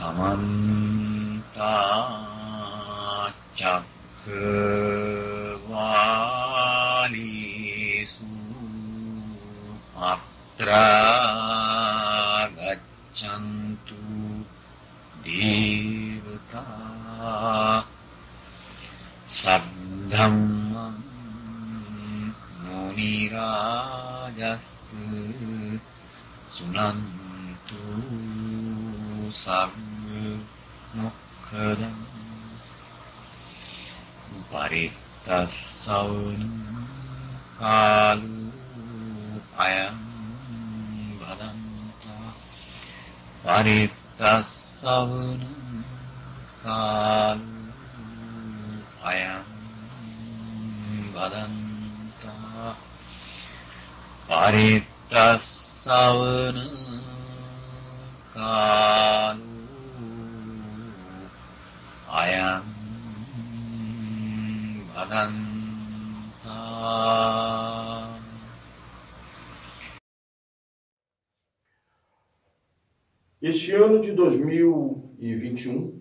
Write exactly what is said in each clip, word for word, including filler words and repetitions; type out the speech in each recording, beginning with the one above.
samanta cakkavalisu atra gaccantu devata saddhammam munirajas sunantu sabba mokkadam parittassavana kalu ayam bhadanta parittassavana kalu ayam bhadanta parittassavana kalu ayam bhadanta. Este ano de dois mil e vinte e um,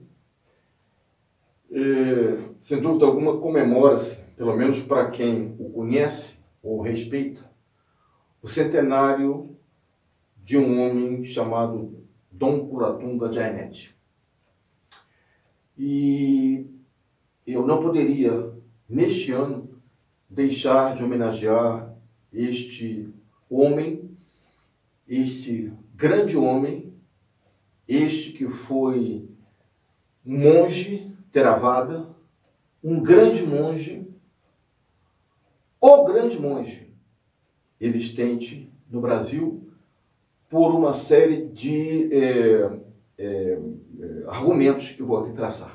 é, sem dúvida alguma, comemora-se, pelo menos para quem o conhece ou respeita, o centenário de um homem chamado Dom Curatunga Giannetti. E eu não poderia, neste ano, deixar de homenagear este homem, este grande homem, este que foi um monge Theravada, um grande monge, o grande monge existente no Brasil, por uma série de é, é, argumentos que vou aqui traçar.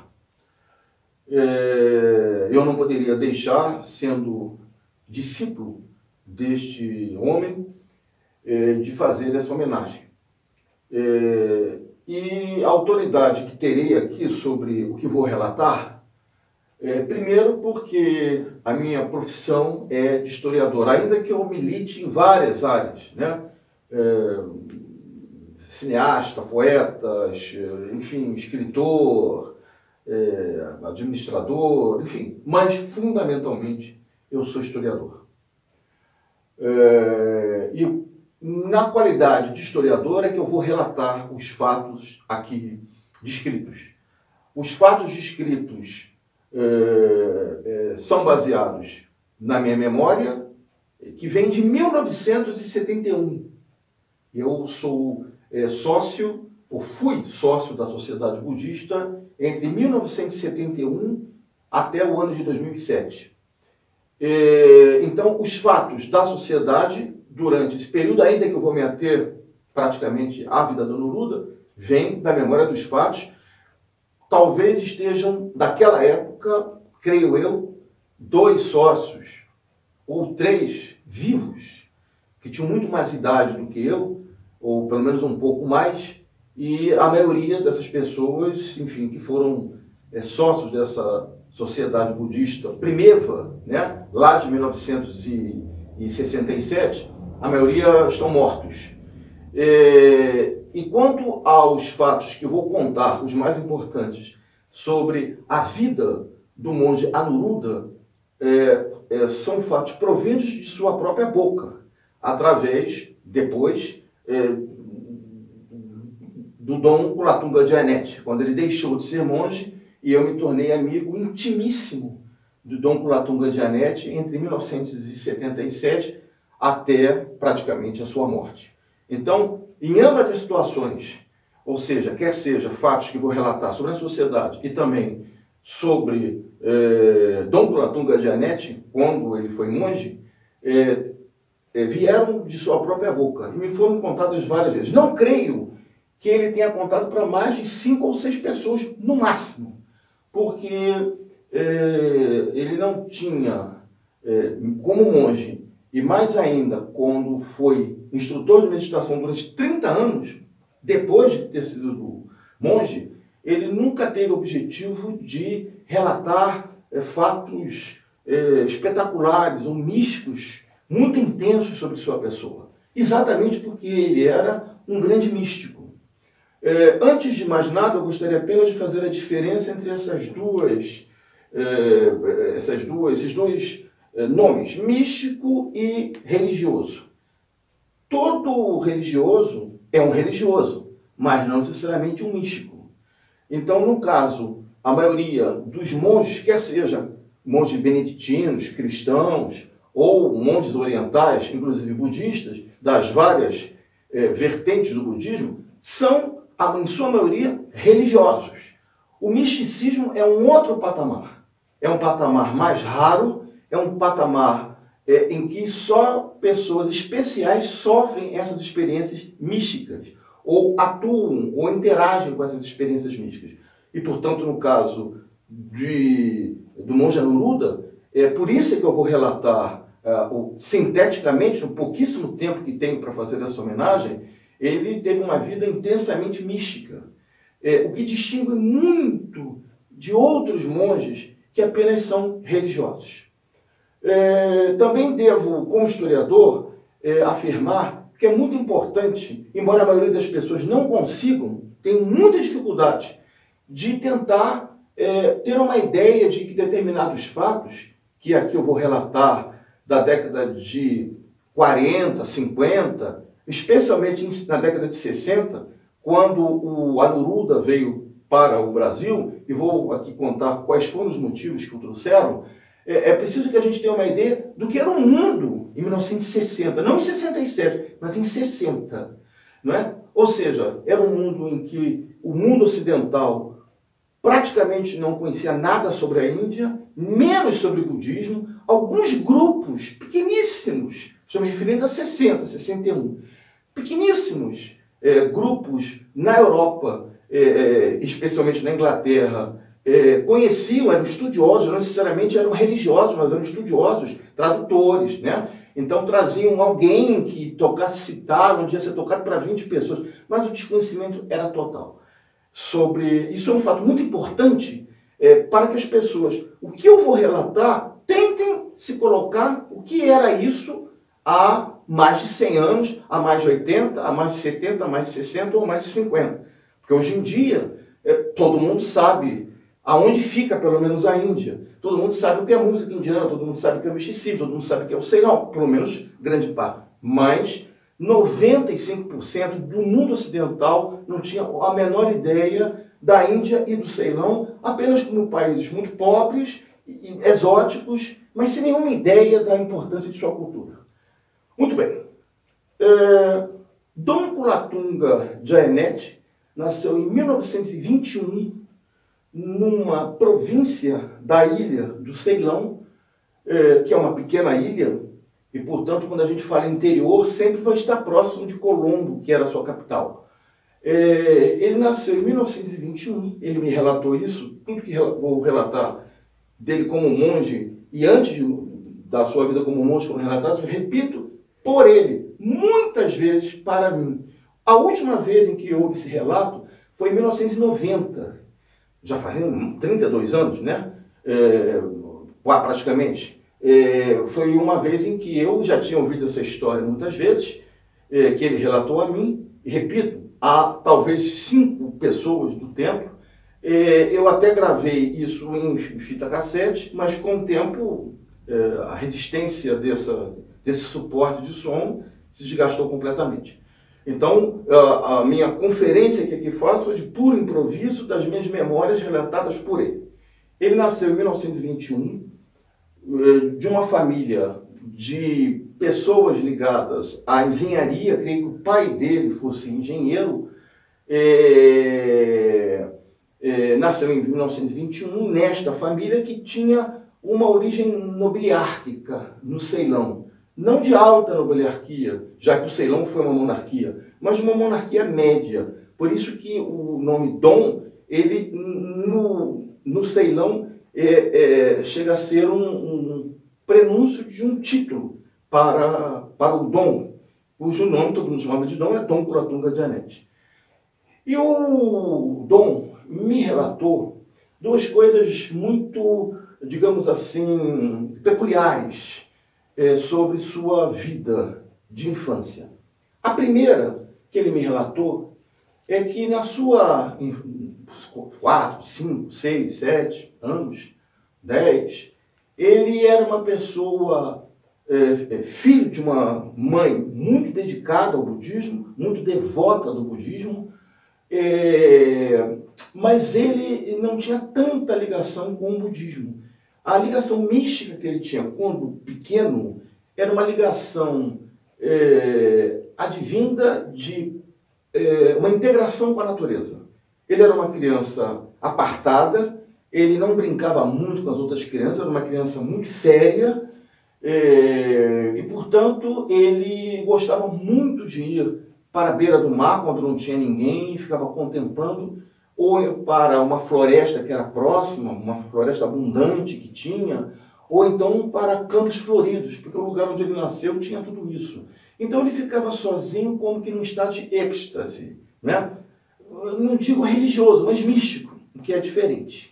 É, eu não poderia deixar, sendo discípulo deste homem, é, de fazer essa homenagem. É, e a autoridade que terei aqui sobre o que vou relatar, é, primeiro porque a minha profissão é de historiador, ainda que eu milite em várias áreas, né? É, cineasta, poetas, enfim, escritor, é, administrador, enfim, mas fundamentalmente eu sou historiador. É, e na qualidade de historiador é que eu vou relatar os fatos aqui descritos. Os fatos descritos é, é, são baseados na minha memória, que vem de mil novecentos e setenta e um. Eu sou é, sócio, ou fui sócio da Sociedade Budista entre mil novecentos e setenta e um até o ano de dois mil e sete. É, então, os fatos da sociedade, durante esse período, ainda que eu vou me ater praticamente à vida do Neruda, vem da memória dos fatos. Talvez estejam, daquela época, creio eu, dois sócios, ou três vivos, que tinham muito mais idade do que eu, ou pelo menos um pouco mais, e a maioria dessas pessoas, enfim, que foram é, sócios dessa sociedade budista primeva, né, lá de mil novecentos e sessenta e sete, a maioria estão mortos. É, e quanto aos fatos que eu vou contar, os mais importantes, sobre a vida do monge Anuruddha, é, é, são fatos provindos de sua própria boca, através, depois, é, do Dom Curatunga Giannetti, quando ele deixou de ser monge, e eu me tornei amigo intimíssimo do Dom Curatunga Giannetti entre mil novecentos e setenta e sete até praticamente a sua morte. Então, em ambas as situações, ou seja, quer seja fatos que vou relatar sobre a sociedade e também sobre eh, Dom Curatunga Giannetti, quando ele foi monge, eh, eh, vieram de sua própria boca e me foram contados várias vezes. Não creio que ele tenha contado para mais de cinco ou seis pessoas, no máximo, porque eh, ele não tinha, eh, como monge, e mais ainda, quando foi instrutor de meditação durante trinta anos, depois de ter sido monge, ele nunca teve o objetivo de relatar é, fatos é, espetaculares ou místicos, muito intensos sobre sua pessoa. Exatamente porque ele era um grande místico. É, antes de mais nada, eu gostaria apenas de fazer a diferença entre essas duas, é, essas duas, esses dois é, nomes, místico e religioso. Todo religioso é um religioso, mas não necessariamente um místico. Então, no caso, a maioria dos monges, quer seja monges beneditinos, cristãos, ou monges orientais, inclusive budistas, das várias eh, vertentes do budismo, são, em sua maioria, religiosos. O misticismo é um outro patamar. É um patamar mais raro, é um patamar eh, em que só pessoas especiais sofrem essas experiências místicas, ou atuam, ou interagem com essas experiências místicas. E, portanto, no caso de, do monge Anuruddha, é por isso que eu vou relatar Uh, sinteticamente, no pouquíssimo tempo que tenho para fazer essa homenagem, ele teve uma vida intensamente mística, é, o que distingue muito de outros monges que apenas são religiosos. É, também devo, como historiador, é, afirmar que é muito importante, embora a maioria das pessoas não consigam, tem muita dificuldade de tentar é, ter uma ideia de que determinados fatos, que aqui eu vou relatar, da década de quarenta, cinquenta, especialmente na década de sessenta, quando o Anuruddha veio para o Brasil, e vou aqui contar quais foram os motivos que o trouxeram, é, é preciso que a gente tenha uma ideia do que era o mundo em mil novecentos e sessenta, não em sessenta e sete, mas em sessenta. Não é? Ou seja, era um mundo em que o mundo ocidental praticamente não conhecia nada sobre a Índia, menos sobre o budismo, alguns grupos pequeníssimos, estou me referindo a sessenta, sessenta e um, pequeníssimos é, grupos na Europa, é, especialmente na Inglaterra, é, conheciam, eram estudiosos, não necessariamente eram religiosos, mas eram estudiosos, tradutores, né? Então traziam alguém que tocasse citar, onde ia ser tocado para vinte pessoas, mas o desconhecimento era total. Sobre isso é um fato muito importante é, para que as pessoas, o que eu vou relatar, tentem se colocar o que era isso há mais de cem anos, há mais de oitenta, há mais de setenta, há mais de sessenta ou mais de cinquenta. Porque hoje em dia, é, todo mundo sabe aonde fica, pelo menos, a Índia. Todo mundo sabe o que é música indiana, todo mundo sabe o que é misticismo, todo mundo sabe o que é o Ceylon, pelo menos grande parte. Mas noventa e cinco por cento do mundo ocidental não tinha a menor ideia da Índia e do Ceylon, apenas como países muito pobres, e exóticos, mas sem nenhuma ideia da importância de sua cultura. Muito bem. É, Dom Kulatunga Jayanet nasceu em mil novecentos e vinte e um numa província da ilha do Ceilão, é, que é uma pequena ilha, e, portanto, quando a gente fala interior, sempre vai estar próximo de Colombo, que era a sua capital. É, ele nasceu em mil novecentos e vinte e um, ele me relatou isso, tudo que vou relatar dele como monge, e antes de, da sua vida como monge foram relatados, repito, por ele, muitas vezes para mim. A última vez em que houve esse relato foi em mil novecentos e noventa, já fazem trinta e dois anos, né? É, praticamente. É, foi uma vez em que eu já tinha ouvido essa história muitas vezes, é, que ele relatou a mim, e repito, a talvez cinco pessoas do templo. É, eu até gravei isso em fita cassete, mas com o tempo é, a resistência dessa, desse suporte de som se desgastou completamente. Então, a, a minha conferência que aqui faço foi de puro improviso das minhas memórias relatadas por ele. Ele nasceu em mil novecentos e vinte e um, de uma família de pessoas ligadas à engenharia, creio que o pai dele fosse engenheiro, é, é, nasceu em mil novecentos e vinte e um nesta família que tinha uma origem nobiliárquica no Ceilão. Não de alta nobiliarquia, já que o Ceilão foi uma monarquia, mas uma monarquia média. Por isso que o nome Dom, ele no, no Ceilão, é, é, chega a ser um, um prenúncio de um título para, para o Dom, cujo nome todo mundo chamava de Dom, é Dom Kulatunga Jayanet. E o Dom me relatou duas coisas muito, digamos assim, peculiares é, sobre sua vida de infância. A primeira que ele me relatou é que na sua quatro, cinco, seis, sete anos, dez, ele era uma pessoa, é, filho de uma mãe muito dedicada ao budismo, muito devota do budismo, é, mas ele não tinha tanta ligação com o budismo. A ligação mística que ele tinha quando pequeno era uma ligação é, advinda de é, uma integração com a natureza. Ele era uma criança apartada, ele não brincava muito com as outras crianças, era uma criança muito séria, é, e, portanto, ele gostava muito de ir para a beira do mar, quando não tinha ninguém, e ficava contemplando, ou para uma floresta que era próxima, uma floresta abundante que tinha, ou então para campos floridos, porque o lugar onde ele nasceu tinha tudo isso. Então ele ficava sozinho como que num estado de êxtase, né? Não digo religioso, mas místico, o que é diferente.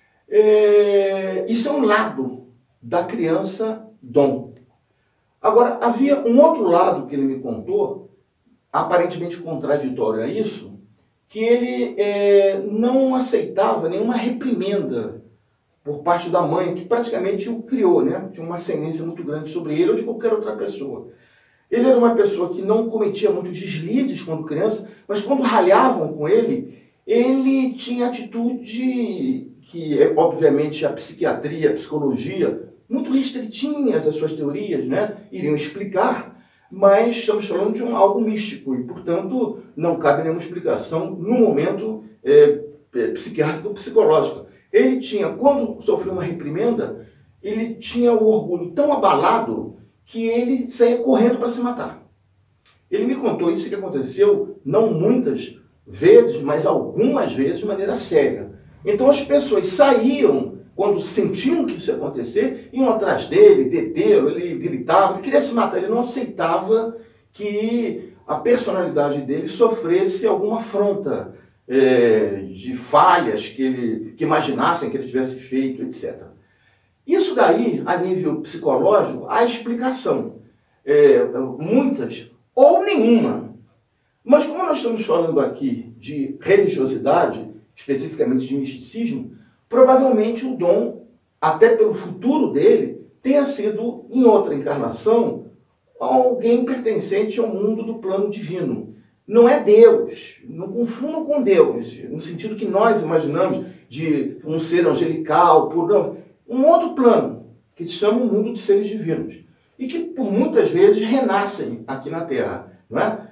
É... Isso é um lado da criança dom. Agora, havia um outro lado que ele me contou, aparentemente contraditório a isso, que ele é, não aceitava nenhuma reprimenda por parte da mãe, que praticamente o criou, né? Tinha uma ascendência muito grande sobre ele ou de qualquer outra pessoa. Ele era uma pessoa que não cometia muitos deslizes quando criança, mas quando ralhavam com ele, ele tinha atitude que, é, obviamente, a psiquiatria, a psicologia, muito restritinhas as suas teorias, né? Iriam explicar, mas estamos falando de um, algo místico e, portanto, não cabe nenhuma explicação no momento é, é, psiquiátrico ou psicológico. Ele tinha, quando sofreu uma reprimenda, ele tinha o orgulho tão abalado que ele saía correndo para se matar. Ele me contou isso que aconteceu, não muitas vezes, mas algumas vezes de maneira séria. Então as pessoas saíam, quando sentiam que isso ia acontecer, iam atrás dele, detê-lo, ele gritava, ele queria se matar, ele não aceitava que a personalidade dele sofresse alguma afronta é, de falhas que, ele, que imaginassem que ele tivesse feito, etcétera. Isso daí, a nível psicológico, há explicação. É, muitas ou nenhuma. Mas como nós estamos falando aqui de religiosidade, especificamente de misticismo, provavelmente o dom, até pelo futuro dele, tenha sido, em outra encarnação, alguém pertencente ao mundo do plano divino. Não é Deus, não confundam com Deus, no sentido que nós imaginamos de um ser angelical, puro. Um outro plano, que se chama o mundo de seres divinos, e que por muitas vezes renascem aqui na Terra, não é?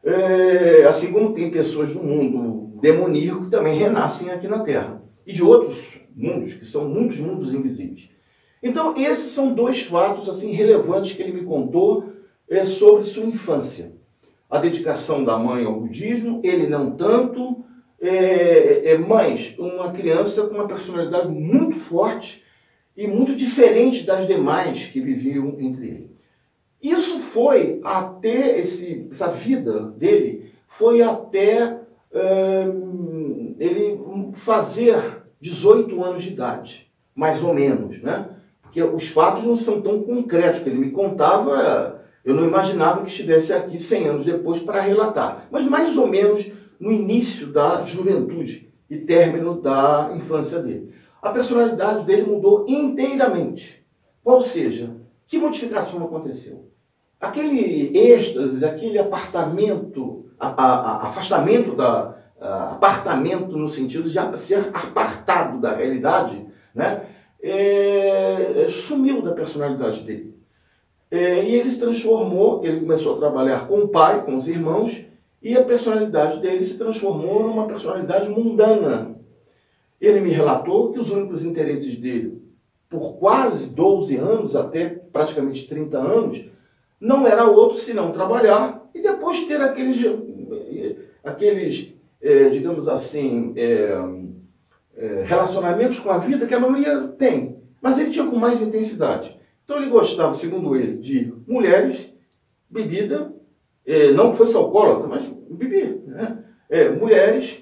É, assim como tem pessoas do mundo demoníaco que também renascem aqui na Terra, e de outros mundos, que são muitos mundos invisíveis. Então, esses são dois fatos assim relevantes que ele me contou é, sobre sua infância. A dedicação da mãe ao budismo, ele não tanto, é, é, mas uma criança com uma personalidade muito forte, e muito diferente das demais que viviam entre ele. Isso foi até, esse, essa vida dele, foi até hum, ele fazer dezoito anos de idade, mais ou menos, né? Porque os fatos não são tão concretos, que ele me contava, eu não imaginava que estivesse aqui cem anos depois para relatar, mas mais ou menos no início da juventude e término da infância dele. A personalidade dele mudou inteiramente. Ou seja, que modificação aconteceu? Aquele êxtase, aquele apartamento, a, a, a, afastamento da... A, apartamento no sentido de ser apartado da realidade, né? É, sumiu da personalidade dele. É, e ele se transformou, ele começou a trabalhar com o pai, com os irmãos, e a personalidade dele se transformou numa personalidade mundana. Ele me relatou que os únicos interesses dele, por quase doze anos, até praticamente trinta anos, não era outro senão trabalhar e depois ter aqueles, aqueles é, digamos assim, é, é, relacionamentos com a vida que a maioria tem. Mas ele tinha com mais intensidade. Então ele gostava, segundo ele, de mulheres, bebida, é, não que fosse alcoólatra, mas bebia, né? É, mulheres,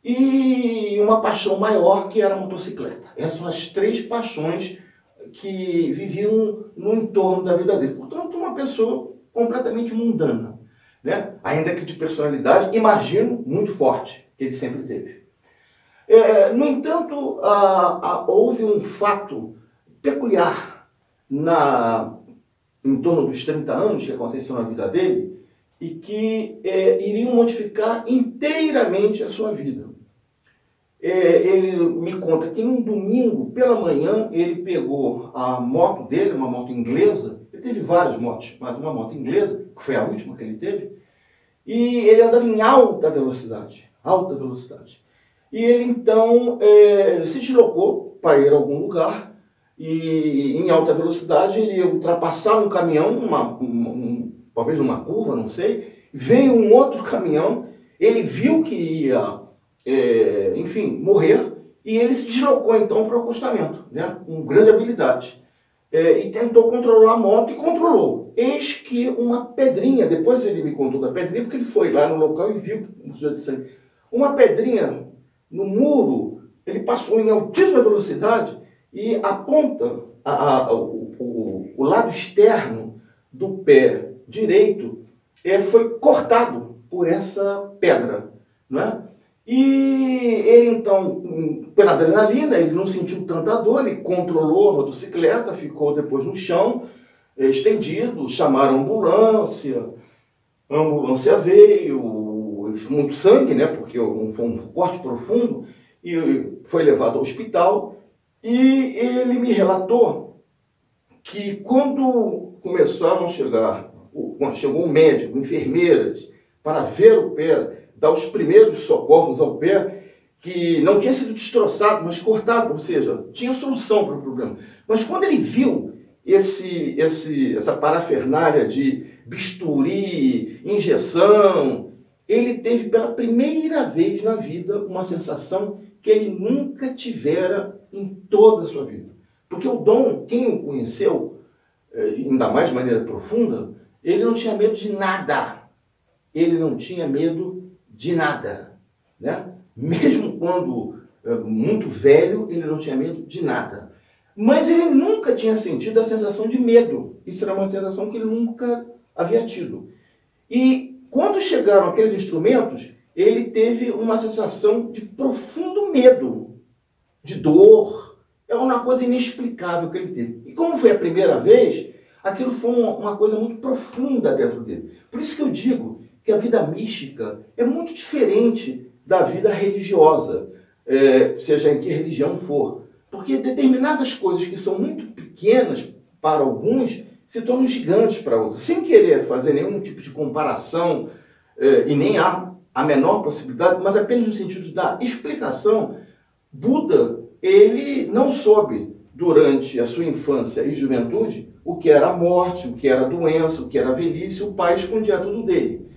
e uma paixão maior que era a motocicleta. Essas são as três paixões que viviam no entorno da vida dele. Portanto, uma pessoa completamente mundana. né? Ainda que de personalidade, imagino, muito forte, que ele sempre teve. É, no entanto, a, a, houve um fato peculiar na, em torno dos trinta anos que aconteceu na vida dele e que é, iriam modificar inteiramente a sua vida. É, ele me conta que num domingo, pela manhã, ele pegou a moto dele, uma moto inglesa. Ele teve várias motos, mas uma moto inglesa, que foi a última que ele teve, e ele andava em alta velocidade, alta velocidade. E ele então é, se deslocou para ir a algum lugar, e em alta velocidade ele ia ultrapassar um caminhão, uma, uma, um, talvez numa curva, não sei, veio um outro caminhão, ele viu que ia... É, enfim, morrer, e ele se deslocou então para o acostamento, né? Com grande habilidade. É, e tentou controlar a moto e controlou. Eis que uma pedrinha, depois ele me contou da pedrinha, porque ele foi lá no local e viu um sujeito de sangue. Uma pedrinha no muro, ele passou em altíssima velocidade e a ponta, a, a, o, o, o lado externo do pé direito é, foi cortado por essa pedra, não é? E ele então, pela adrenalina, ele não sentiu tanta dor, ele controlou a motocicleta, ficou depois no chão, estendido, chamaram a ambulância, a ambulância veio, muito sangue, né, porque foi um corte profundo, e foi levado ao hospital, e ele me relatou que quando começaram a chegar, quando chegou o médico, enfermeiras, para ver o pé, dar os primeiros socorros ao pé, que não tinha sido destroçado, mas cortado, ou seja, tinha solução para o problema. Mas quando ele viu esse, esse, essa parafernália de bisturi, injeção, ele teve pela primeira vez na vida uma sensação que ele nunca tivera em toda a sua vida. Porque o Dom, quem o conheceu, ainda mais de maneira profunda, ele não tinha medo de nada. Ele não tinha medo de nada, né? Mesmo quando muito velho, ele não tinha medo de nada. Mas ele nunca tinha sentido a sensação de medo. Isso era uma sensação que ele nunca havia tido. E quando chegaram aqueles instrumentos, ele teve uma sensação de profundo medo, de dor. É uma coisa inexplicável que ele teve. E como foi a primeira vez, aquilo foi uma, uma coisa muito profunda dentro dele. Por isso que eu digo que a vida mística é muito diferente da vida religiosa, é, seja em que religião for. Porque determinadas coisas que são muito pequenas para alguns se tornam gigantes para outros. Sem querer fazer nenhum tipo de comparação, é, e nem há a menor possibilidade, mas apenas no sentido da explicação, Buda, ele não soube, durante a sua infância e juventude, o que era a morte, o que era a doença, o que era a velhice, o pai escondia tudo dele.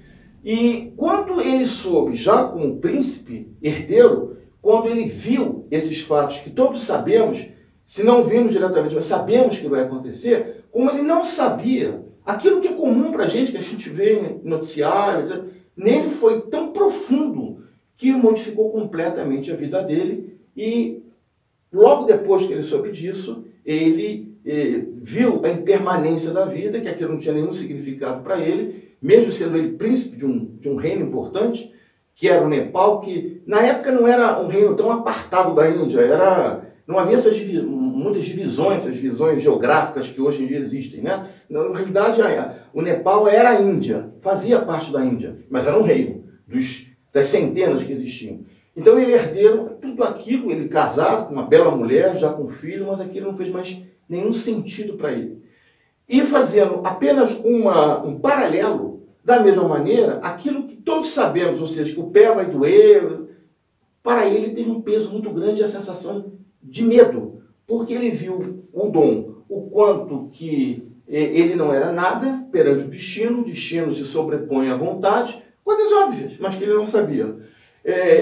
E quando ele soube, já como príncipe herdeiro, quando ele viu esses fatos que todos sabemos, se não vimos diretamente, mas sabemos que vai acontecer, como ele não sabia, aquilo que é comum para a gente, que a gente vê em noticiários, nele foi tão profundo que modificou completamente a vida dele. E logo depois que ele soube disso, ele eh, viu a impermanência da vida, que aquilo não tinha nenhum significado para ele, mesmo sendo ele príncipe de um, de um reino importante, que era o Nepal, que na época não era um reino tão apartado da Índia, era, não havia essas divi muitas divisões, essas divisões geográficas que hoje em dia existem, né? Na realidade, o Nepal era a Índia, fazia parte da Índia, mas era um reino, dos, das centenas que existiam. Então ele herdeiro tudo aquilo, ele casado com uma bela mulher, já com filho, mas aquilo não fez mais nenhum sentido para ele. E fazendo apenas uma, um paralelo, da mesma maneira, aquilo que todos sabemos, ou seja, que o pé vai doer, para ele teve um peso muito grande a sensação de medo, porque ele viu o Dom, o quanto que ele não era nada perante o destino, o destino se sobrepõe à vontade, coisas óbvias, mas que ele não sabia. É,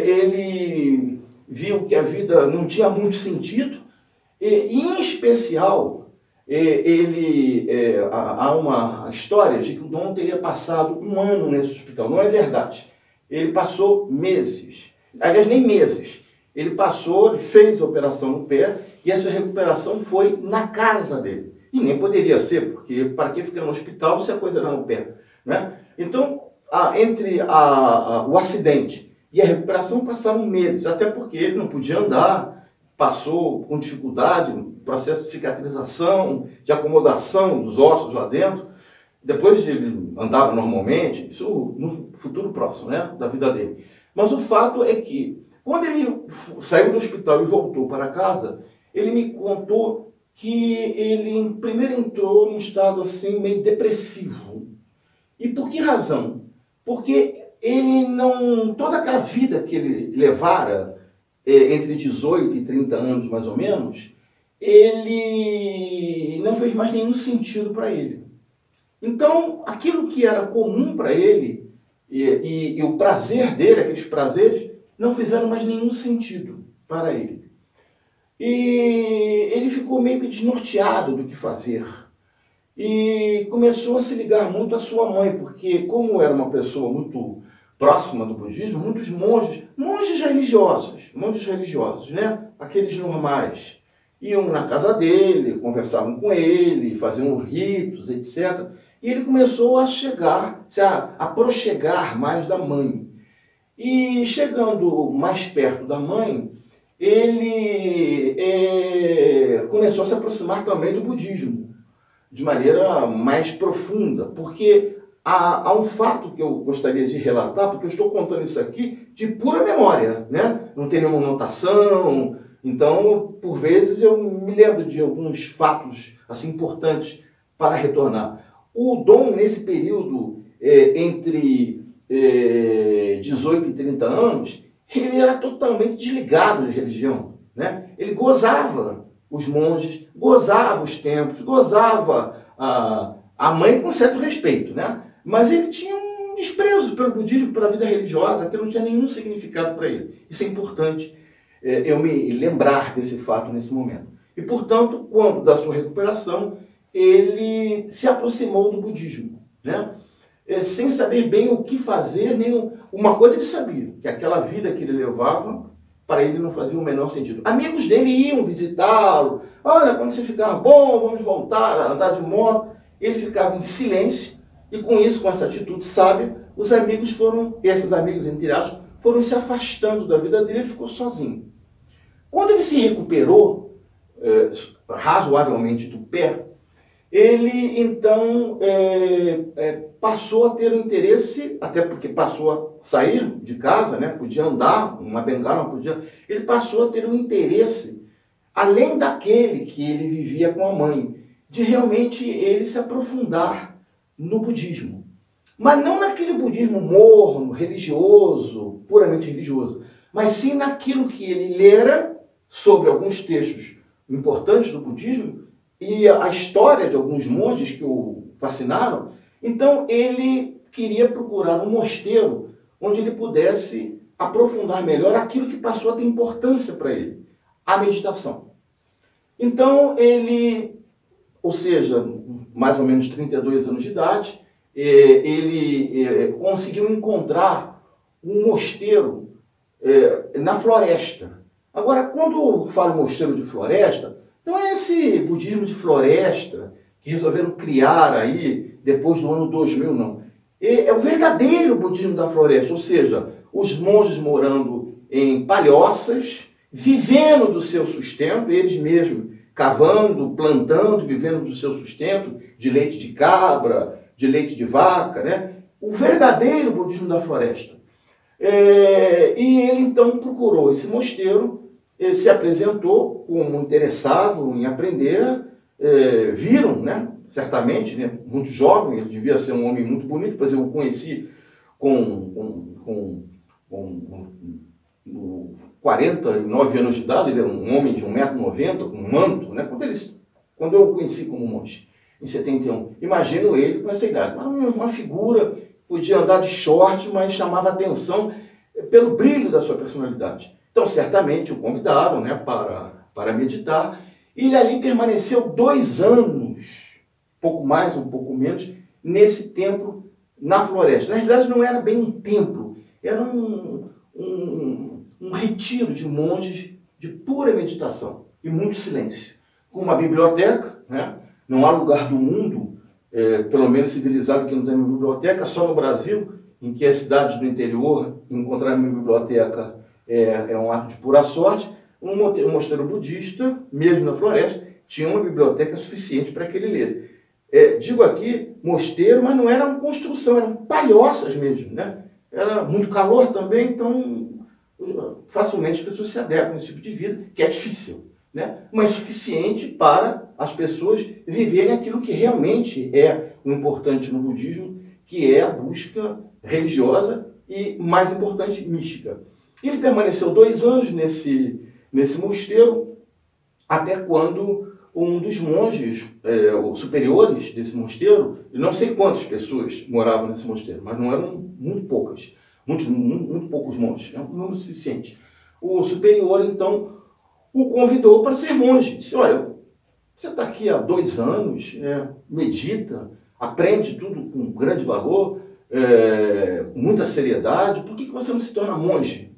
ele viu que a vida não tinha muito sentido, e, em especial, ele, é, há uma história de que o Dom teria passado um ano nesse hospital. Não é verdade. Ele passou meses. Aliás, nem meses. Ele passou, ele fez a operação no pé e essa recuperação foi na casa dele. E nem poderia ser, porque para que ficar no hospital se a coisa era no pé, né? Então, a, entre a, a, o acidente e a recuperação passaram meses, até porque ele não podia andar, passou com dificuldade, processo de cicatrização, de acomodação dos ossos lá dentro. Depois ele andava normalmente, isso no futuro próximo, né, da vida dele. Mas o fato é que, quando ele saiu do hospital e voltou para casa, ele me contou que ele primeiro entrou num estado assim meio depressivo. E por que razão? Porque ele não, toda aquela vida que ele levara, é, entre dezoito e trinta anos mais ou menos, ele não fez mais nenhum sentido para ele. Então, aquilo que era comum para ele, e, e, e o prazer dele, aqueles prazeres, não fizeram mais nenhum sentido para ele. E ele ficou meio que desnorteado do que fazer. E começou a se ligar muito à sua mãe, porque como era uma pessoa muito próxima do budismo, muitos monges, monges religiosos, monges religiosos, né? Aqueles normais, iam na casa dele, conversavam com ele, faziam ritos, etcétera. E ele começou a chegar, a aproxegar mais da mãe. E chegando mais perto da mãe, ele é, começou a se aproximar também do budismo, de maneira mais profunda, porque há, há um fato que eu gostaria de relatar, porque eu estou contando isso aqui de pura memória, né? Não tem nenhuma notação, então, por vezes, eu me lembro de alguns fatos assim, importantes para retornar. O Dom, nesse período é, entre é, dezoito e trinta anos, ele era totalmente desligado de religião, né? Ele gozava os monges, gozava os templos, gozava a, a mãe com certo respeito, né? Mas ele tinha um desprezo pelo budismo, pela vida religiosa, que não tinha nenhum significado para ele. Isso é importante é, eu me lembrar desse fato nesse momento. E, portanto, quando da sua recuperação, ele se aproximou do budismo, né? É, sem saber bem o que fazer, nem uma coisa ele sabia, que aquela vida que ele levava, para ele não fazia o menor sentido. Amigos dele iam visitá-lo, olha, quando você ficar bom, vamos voltar a andar de moto. Ele ficava em silêncio, e com isso, com essa atitude sábia, os amigos foram, esses amigos, entre aspas, foram se afastando da vida dele, ele ficou sozinho. Quando ele se recuperou, é, razoavelmente do pé, ele então é, é, passou a ter um interesse, até porque passou a sair de casa, né? Podia andar, uma bengala, não podia. Ele passou a ter um interesse, além daquele que ele vivia com a mãe, de realmente ele se aprofundar no budismo. Mas não naquele budismo morno, religioso, puramente religioso, mas sim naquilo que ele lera sobre alguns textos importantes do budismo, e a história de alguns monges que o fascinaram. Então ele queria procurar um mosteiro onde ele pudesse aprofundar melhor aquilo que passou a ter importância para ele, a meditação. Então ele, ou seja, mais ou menos trinta e dois anos de idade, ele conseguiu encontrar um mosteiro na floresta. Agora, quando eu falo mosteiro de floresta, não é esse budismo de floresta que resolveram criar aí depois do ano dois mil, não. É o verdadeiro budismo da floresta, ou seja, os monges morando em palhoças, vivendo do seu sustento, eles mesmos cavando, plantando, vivendo do seu sustento, de leite de cabra, de leite de vaca, né? O verdadeiro budismo da floresta. É, e ele então procurou esse mosteiro. Ele se apresentou como interessado em aprender, é, viram, né, certamente, né, muito jovem, ele devia ser um homem muito bonito, pois eu o conheci com, com, com, com, com quarenta e nove anos de idade, ele era um homem de um metro e noventa, com um manto, né, quando, ele, quando eu o conheci como monge, em setenta e um. Imagino ele com essa idade, uma, uma figura, podia andar de short, mas chamava atenção pelo brilho da sua personalidade. Então, certamente, o convidaram, né, para, para meditar. E ele ali permaneceu dois anos, pouco mais, um pouco menos, nesse templo na floresta. Na realidade, não era bem um templo, era um, um, um retiro de monges de pura meditação e muito silêncio. Com uma biblioteca, né? Não há lugar do mundo, é, pelo menos civilizado, que não tem uma biblioteca, só no Brasil, em que as cidades do interior encontrar uma biblioteca é, é um ato de pura sorte, um mosteiro budista, mesmo na floresta, tinha uma biblioteca suficiente para que ele lesse. É, digo aqui mosteiro, mas não era uma construção, eram palhoças mesmo, né? Era muito calor também, então facilmente as pessoas se adequam a esse tipo de vida, que é difícil, né? Mas suficiente para as pessoas viverem aquilo que realmente é o importante no budismo, que é a busca religiosa e, mais importante, mística. Ele permaneceu dois anos nesse, nesse mosteiro, até quando um dos monges, é, os superiores desse mosteiro, eu não sei quantas pessoas moravam nesse mosteiro, mas não eram muito poucas, muito, muito, muito poucos monges, é um número suficiente. O superior, então, o convidou para ser monge. Disse, olha, você está aqui há dois anos, é, medita, aprende tudo com grande valor, é, com muita seriedade, por que que você não se torna monge?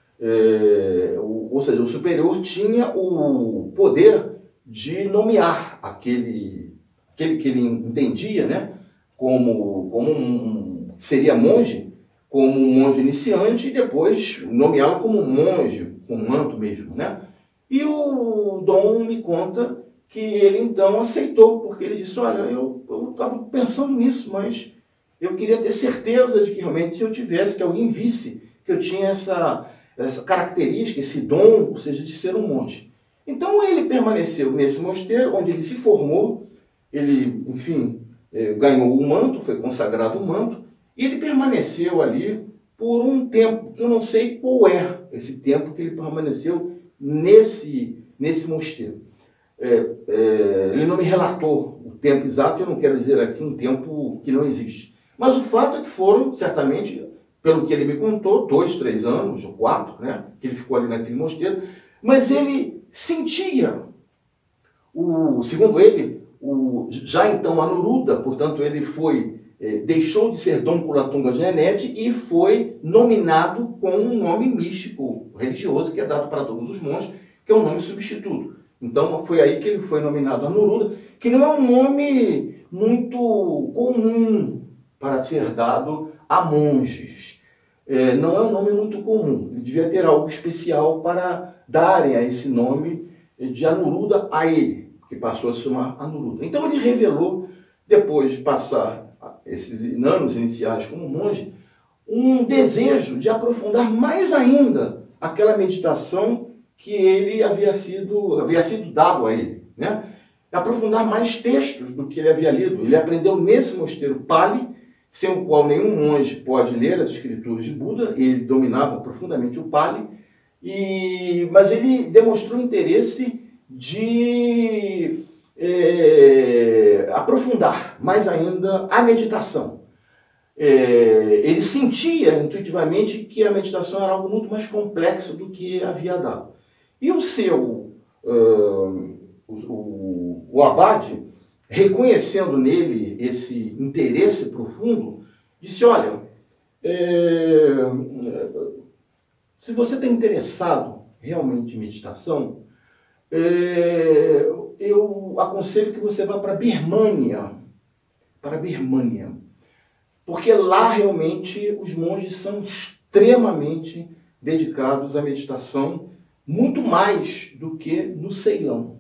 É, o, ou seja, o superior tinha o poder de nomear aquele, aquele que ele entendia, né, como, como um, seria monge, como um monge iniciante, e depois nomeá-lo como monge, com manto mesmo, né? E o Dom me conta que ele então aceitou, porque ele disse, olha, eu estava pensando nisso, mas eu queria ter certeza de que realmente eu tivesse, que alguém visse que eu tinha essa, essa característica, esse dom, ou seja, de ser um monge. Então ele permaneceu nesse mosteiro, onde ele se formou, ele, enfim, ganhou o manto, foi consagrado o manto, e ele permaneceu ali por um tempo, que eu não sei qual é esse tempo que ele permaneceu nesse, nesse mosteiro. É, é, ele não me relatou o tempo exato, eu não quero dizer aqui um tempo que não existe. Mas o fato é que foram, certamente, pelo que ele me contou, dois, três anos, ou quatro, né, que ele ficou ali naquele mosteiro, mas ele sentia, o, segundo ele, o, já então Anuruddha, portanto ele foi, eh, deixou de ser Dom Kulatunga Genete e foi nominado com um nome místico religioso que é dado para todos os monges, que é um nome substituto. Então foi aí que ele foi nominado Anuruddha, que não é um nome muito comum para ser dado a monges. É, não é um nome muito comum. Ele devia ter algo especial para darem a esse nome de Anuruddha a ele, que passou a se chamar Anuruddha. Então ele revelou, depois de passar esses anos iniciais como monge, um desejo de aprofundar mais ainda aquela meditação que ele havia sido, havia sido dado a ele, né? Aprofundar mais textos do que ele havia lido. Ele aprendeu nesse mosteiro Pali, sem o qual nenhum monge pode ler as escrituras de Buda, ele dominava profundamente o Pali, e, mas ele demonstrou interesse de é, aprofundar mais ainda a meditação. É, ele sentia intuitivamente que a meditação era algo muito mais complexo do que havia dado. E o seu, uh, o, o, o Abade, reconhecendo nele esse interesse profundo, disse, olha, é, se você está interessado realmente em meditação, é, eu aconselho que você vá para a Birmânia, para a Birmânia, porque lá realmente os monges são extremamente dedicados à meditação, muito mais do que no Ceilão.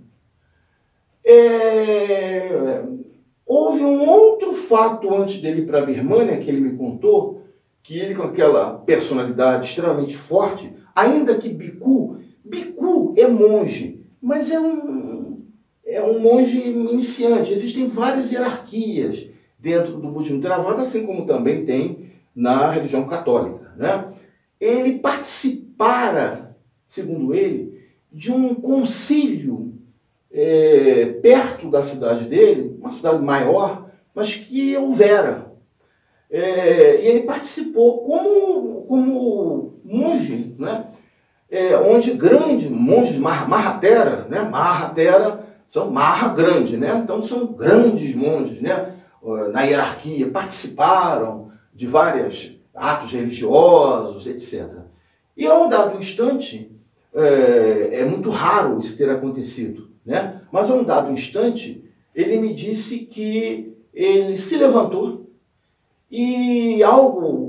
É... Houve um outro fato antes dele ir para a Birmânia, que ele me contou, que ele com aquela personalidade extremamente forte, ainda que Bhikkhu, Bhikkhu é monge, mas é um, é um monge iniciante. Existem várias hierarquias dentro do budismo Theravada, assim como também tem na religião católica, né? Ele participara, segundo ele, de um concílio é, perto da cidade dele, uma cidade maior, mas que houvera. É, e ele participou como, como monge, né? É, onde grandes monges, Mahatera, né? Mahatera são Maha grande, né? Então são grandes monges, né? Na hierarquia, participaram de vários atos religiosos, etcétera. E a um dado instante, é, é muito raro isso ter acontecido, né? Mas a um dado instante, ele me disse que ele se levantou e algo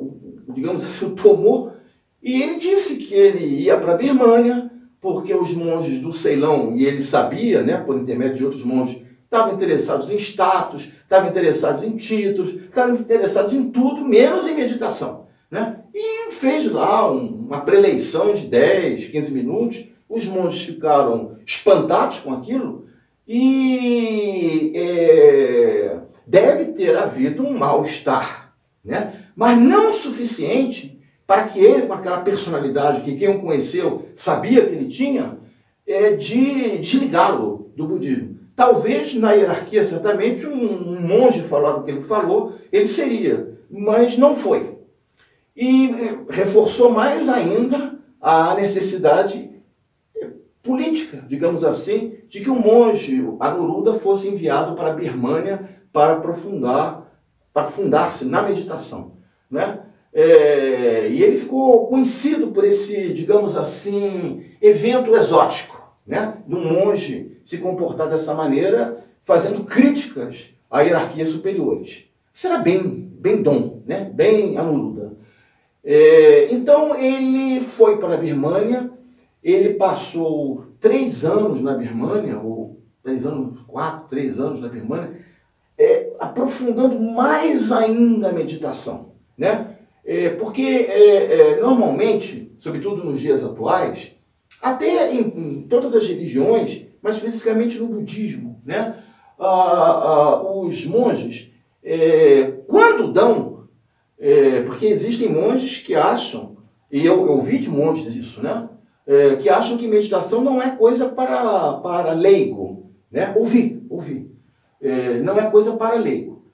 digamos assim, o tomou, e ele disse que ele ia para a Birmânia, porque os monges do Ceilão, e ele sabia, né, por intermédio de outros monges, estavam interessados em status, estavam interessados em títulos, estavam interessados em tudo, menos em meditação, né? E fez lá um, uma preleição de dez, quinze minutos, os monges ficaram espantados com aquilo, e é, deve ter havido um mal-estar, né? Mas não o suficiente para que ele, com aquela personalidade que quem o conheceu sabia que ele tinha, é, de desligá-lo do budismo. Talvez na hierarquia, certamente, um, um monge falar o que ele falou, ele seria, mas não foi. E reforçou mais ainda a necessidade política, digamos assim, de que o monge Anuruddha fosse enviado para a Birmânia para aprofundar, para fundar-se na meditação, né? É, e ele ficou conhecido por esse, digamos assim, evento exótico, né? De um monge se comportar dessa maneira, fazendo críticas a hierarquias superiores. Isso era bem, bem dom, né? Bem Anuruddha. É, então ele foi para a Birmânia, ele passou três anos na Birmânia, ou três anos, quatro, três anos na Birmânia, é, aprofundando mais ainda a meditação, né? É, porque é, é, normalmente, sobretudo nos dias atuais, até em, em todas as religiões, mas especificamente no budismo, né? Ah, ah, os monges, é, quando dão, é, porque existem monges que acham, e eu, eu ouvi de monges isso, né? É, que acham que meditação não é coisa para, para leigo, né? Ouvi, ouvi. É, não é coisa para leigo.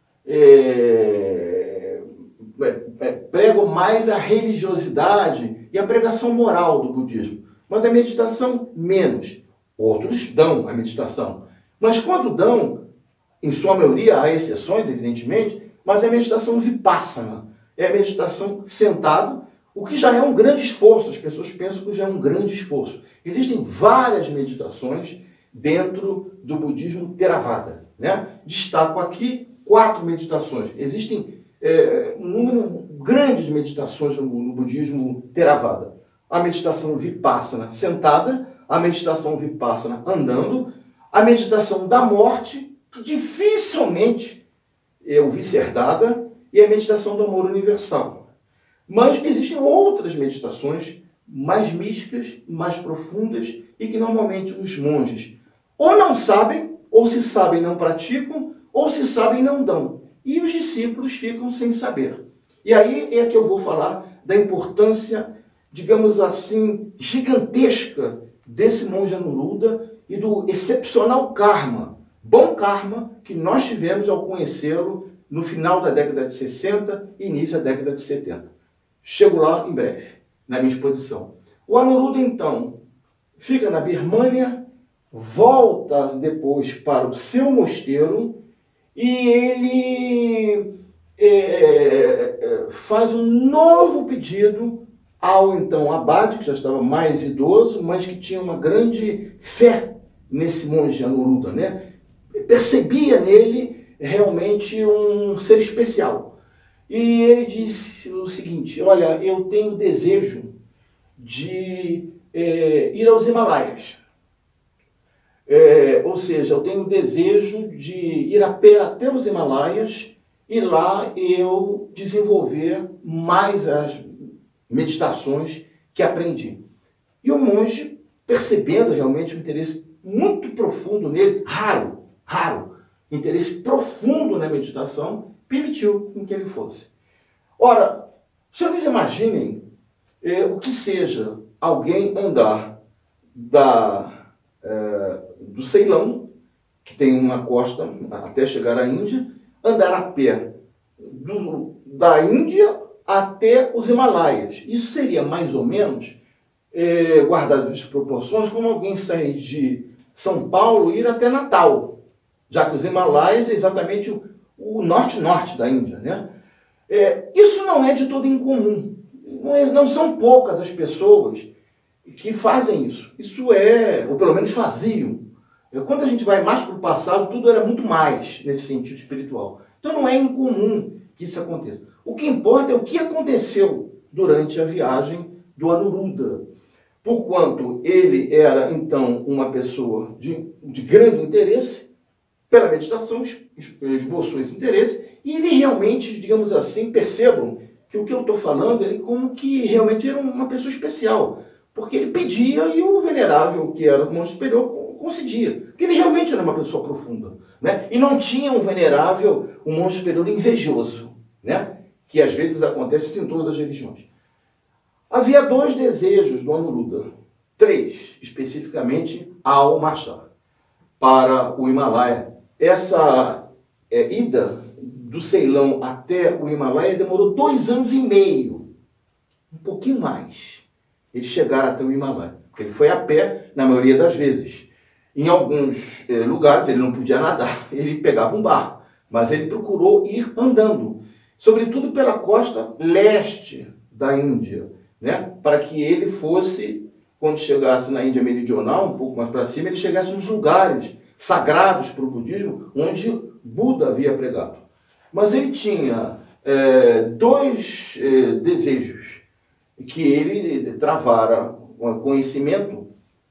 É, é, é, pregam mais a religiosidade e a pregação moral do budismo, mas a meditação menos. Outros dão a meditação, mas quando dão, em sua maioria, há exceções, evidentemente, mas é a meditação vipassana, é a meditação sentado, o que já é um grande esforço. As pessoas pensam que já é um grande esforço. Existem várias meditações dentro do budismo Theravada, né? Destaco aqui quatro meditações. Existem é, um número grande de meditações no, no budismo Theravada. A meditação vipassana sentada, a meditação vipassana andando, a meditação da morte, que dificilmente eu vi ser dada, e a meditação do amor universal. Mas existem outras meditações mais místicas, mais profundas, e que normalmente os monges ou não sabem, ou se sabem não praticam, ou se sabem não dão. E os discípulos ficam sem saber. E aí é que eu vou falar da importância, digamos assim, gigantesca desse monge Anuruddha e do excepcional karma, bom karma, que nós tivemos ao conhecê-lo no final da década de sessenta e início da década de setenta. Chego lá em breve, na minha exposição. O Anuruddha, então, fica na Birmânia, volta depois para o seu mosteiro e ele é, é, faz um novo pedido ao, então, abade, que já estava mais idoso, mas que tinha uma grande fé nesse monge Anuruddha, né? Percebia nele realmente um ser especial. E ele disse o seguinte: olha, eu tenho desejo de é, ir aos Himalaias. É, ou seja, eu tenho desejo de ir a pé até os Himalaias e lá eu desenvolver mais as meditações que aprendi. E o monge, percebendo realmente um interesse muito profundo nele, raro, raro, interesse profundo na meditação, permitiu que ele fosse. Ora, senhores imaginem eh, o que seja alguém andar da, eh, do Ceilão, que tem uma costa até chegar à Índia, andar a pé do, da Índia até os Himalaias. Isso seria mais ou menos, eh, guardado as proporções, como alguém sair de São Paulo e ir até Natal, já que os Himalaias é exatamente o o norte-norte da Índia, né? É, isso não é de todo incomum. Não, é, não são poucas as pessoas que fazem isso. Isso é, ou pelo menos faziam. É, quando a gente vai mais para o passado, tudo era muito mais nesse sentido espiritual. Então não é incomum que isso aconteça. O que importa é o que aconteceu durante a viagem do Anuruddha. Porquanto ele era, então, uma pessoa de, de grande interesse, pela meditação esboçou esse interesse, e ele realmente, digamos assim, percebam que o que eu estou falando, ele como que realmente era uma pessoa especial, porque ele pedia e o venerável, que era o monge superior, concedia, porque ele realmente era uma pessoa profunda, né? E não tinha um venerável, um monge superior invejoso, né? Que às vezes acontece em todas as religiões. Havia dois desejos do Anuruddha, três, especificamente, ao marchar para o Himalaia. Essa é, ida do Ceilão até o Himalaia demorou dois anos e meio, um pouquinho mais, eles chegaram até o Himalaia, porque ele foi a pé na maioria das vezes. Em alguns eh, lugares ele não podia nadar, ele pegava um barco, mas ele procurou ir andando, sobretudo pela costa leste da Índia, né? Para que ele fosse, quando chegasse na Índia Meridional, um pouco mais para cima, ele chegasse nos lugares sagrados para o budismo, onde Buda havia pregado. Mas ele tinha eh, dois eh, desejos que ele travara um conhecimento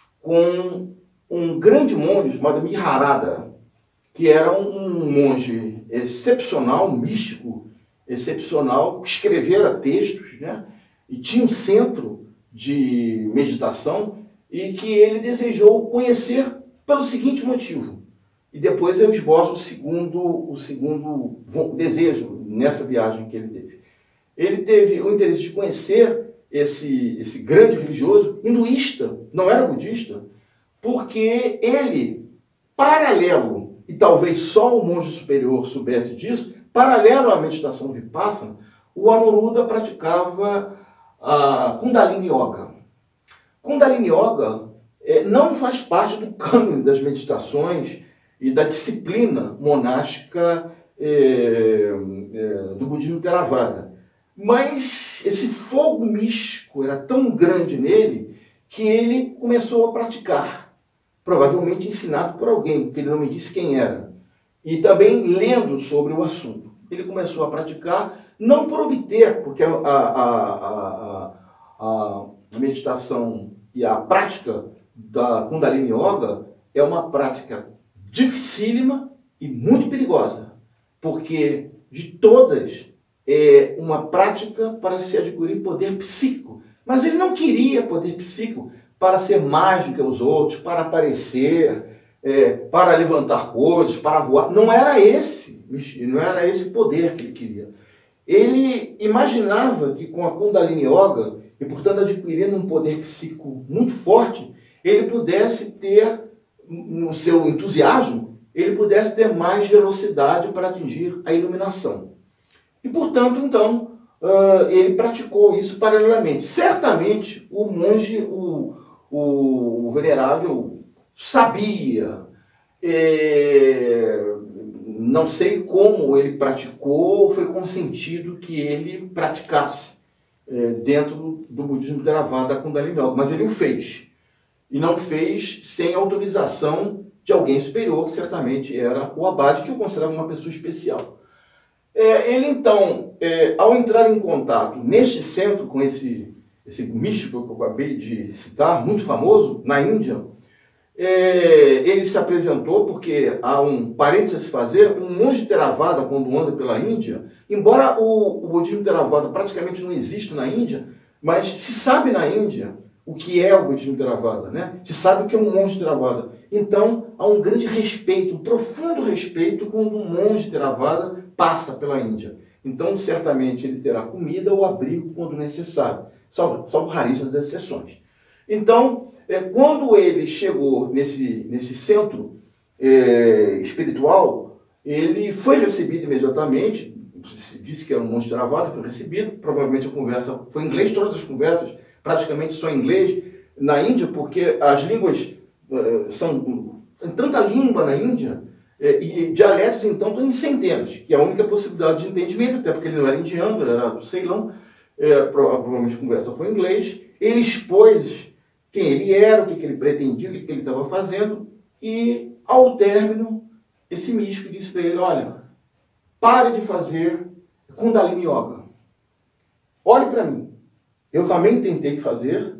com um grande monge chamado Miharada, que era um monge excepcional, místico, excepcional, que escrevera textos, né? E tinha um centro de meditação e que ele desejou conhecer pelo seguinte motivo. E depois eu esboço o segundo, o segundo desejo nessa viagem que ele teve. Ele teve o interesse de conhecer esse, esse grande religioso hinduísta, não era budista, porque ele, paralelo, e talvez só o monge superior soubesse disso, paralelo à meditação Vipassana, o Anuruddha praticava a Kundalini Yoga. Kundalini Yoga é, não faz parte do cânone das meditações e da disciplina monástica é, é, do budismo Theravada. Mas esse fogo místico era tão grande nele que ele começou a praticar, provavelmente ensinado por alguém, porque ele não me disse quem era, e também lendo sobre o assunto. Ele começou a praticar, não por obter, porque a, a, a, a, a meditação e a prática da Kundalini Yoga é uma prática dificílima e muito perigosa, porque de todas é uma prática para se adquirir poder psíquico. Mas ele não queria poder psíquico para ser mais do que os outros, para aparecer, é, para levantar coisas, para voar. Não era esse, não era esse poder que ele queria. Ele imaginava que com a Kundalini Yoga, e portanto adquirindo um poder psíquico muito forte, ele pudesse ter, no seu entusiasmo, ele pudesse ter mais velocidade para atingir a iluminação. E portanto, então, uh, ele praticou isso paralelamente. Certamente o monge, o, o, o venerável, sabia, é, não sei como ele praticou, foi consentido que ele praticasse é, dentro do, do budismo Theravada da Kundalini Yoga, mas ele o fez. E não fez sem autorização de alguém superior, que certamente era o abade, que eu considerava uma pessoa especial. É, ele então, é, ao entrar em contato neste centro com esse, esse místico que eu acabei de citar, muito famoso, na Índia, é, ele se apresentou porque há um parênteses a se fazer, um monge Theravada, quando anda pela Índia, embora o, o budismo Theravada praticamente não exista na Índia, mas se sabe na Índia o que é o budismo Theravada, né? Se sabe o que é um monge Theravada. Então, há um grande respeito, um profundo respeito quando um monge Theravada passa pela Índia. Então, certamente, ele terá comida ou abrigo quando necessário, salvo, salvo raríssimas exceções. Então, é, quando ele chegou nesse, nesse centro é, espiritual, ele foi recebido imediatamente, disse que era um monge Theravada, foi recebido, provavelmente a conversa foi em inglês, todas as conversas praticamente só em inglês na Índia, porque as línguas uh, são... tem tanta língua na Índia, uh, e dialetos, então, estão em centenas, que é a única possibilidade de entendimento, até porque ele não era indiano, ele era do Ceilão, uh, provavelmente a conversa foi em inglês. Ele expôs quem ele era, o que, que ele pretendia, o que, que ele estava fazendo, e, ao término, esse místico disse para ele, olha, pare de fazer Kundalini Yoga. olhe para mim, eu também tentei fazer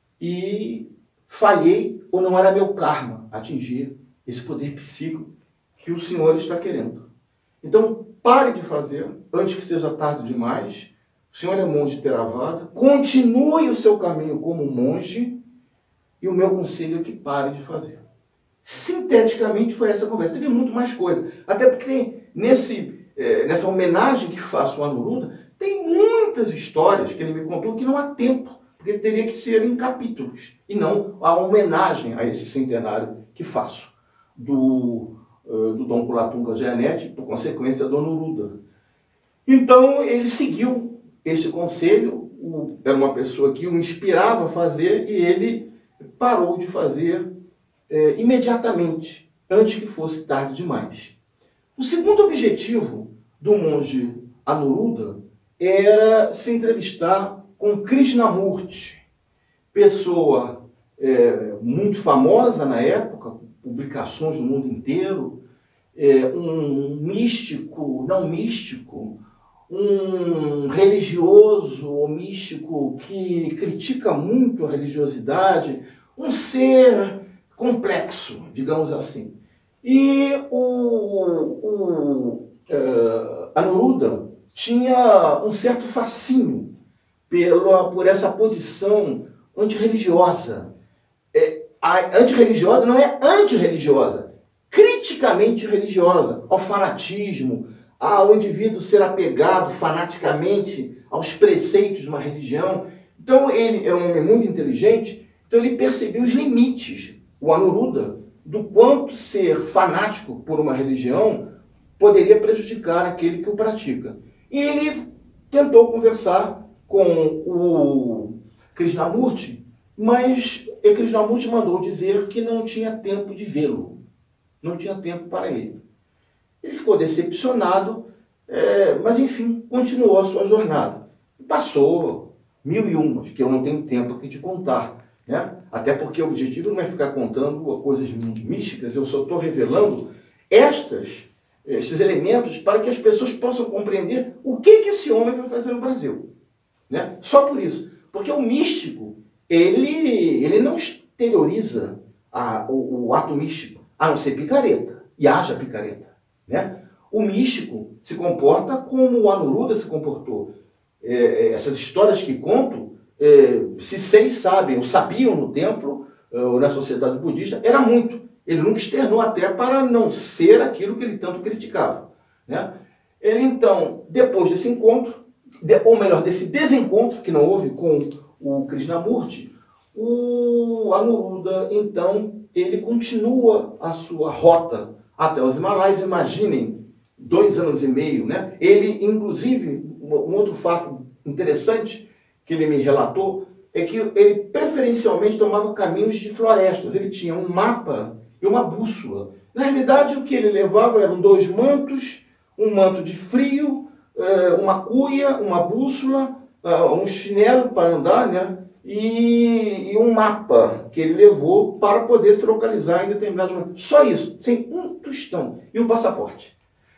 e falhei, ou não era meu karma atingir esse poder psíquico que o Senhor está querendo. Então, pare de fazer, antes que seja tarde demais. O Senhor é monge Theravada, continue o seu caminho como monge, e o meu conselho é que pare de fazer. Sinteticamente foi essa conversa. Teve muito mais coisa. Até porque tem, nesse, é, nessa homenagem que faço ao Anuruddha, tem muitas histórias que ele me contou que não há tempo, porque teria que ser em capítulos, e não a homenagem a esse centenário que faço do, uh, do Dom Kulatunga Jayanete, por consequência do Anuruddha. Então ele seguiu esse conselho, o, era uma pessoa que o inspirava a fazer, e ele parou de fazer é, imediatamente, antes que fosse tarde demais. O segundo objetivo do monge Anuruddha era se entrevistar com Krishnamurti, pessoa é, muito famosa na época, publicações no mundo inteiro, é, um místico, não místico, um religioso ou místico que critica muito a religiosidade, um ser complexo, digamos assim. E o, o uh, Anuruddha tinha um certo fascínio pela, por essa posição antirreligiosa. É, a antirreligiosa não é antirreligiosa, criticamente religiosa, ao fanatismo, ao indivíduo ser apegado fanaticamente aos preceitos de uma religião. Então ele é um homem muito inteligente, então ele percebeu os limites, o Anuruddha, do quanto ser fanático por uma religião poderia prejudicar aquele que o pratica. E ele tentou conversar com o Krishnamurti, mas o Krishnamurti mandou dizer que não tinha tempo de vê-lo, não tinha tempo para ele. Ele ficou decepcionado, é, mas enfim, continuou a sua jornada. Passou mil e umas, que eu não tenho tempo aqui de contar, né? Até porque o objetivo não é ficar contando coisas místicas, eu só estou revelando estas, estes elementos para que as pessoas possam compreender o que, que esse homem foi fazer no Brasil. Né? Só por isso. Porque o místico, ele, ele não exterioriza a, o, o ato místico, a não ser picareta, e haja picareta. Né? O místico se comporta como o Anuruddha se comportou. É, essas histórias que conto, é, se seis sabem, ou sabiam no templo, ou na sociedade budista, era muito. Ele nunca externou até para não ser aquilo que ele tanto criticava. Né? Ele então, depois desse encontro, ou melhor, desse desencontro que não houve com o Krishnamurti, o Anuruddha, então, ele continua a sua rota até os Himalaias. Imaginem, dois anos e meio, né? Ele, inclusive, um outro fato interessante que ele me relatou é que ele preferencialmente tomava caminhos de florestas. Ele tinha um mapa e uma bússola. Na realidade, o que ele levava eram dois mantos, um manto de frio, uma cuia, uma bússola, um chinelo para andar, né? E, e um mapa que ele levou para poder se localizar em determinados momentos. Só isso, sem um tostão. E um passaporte.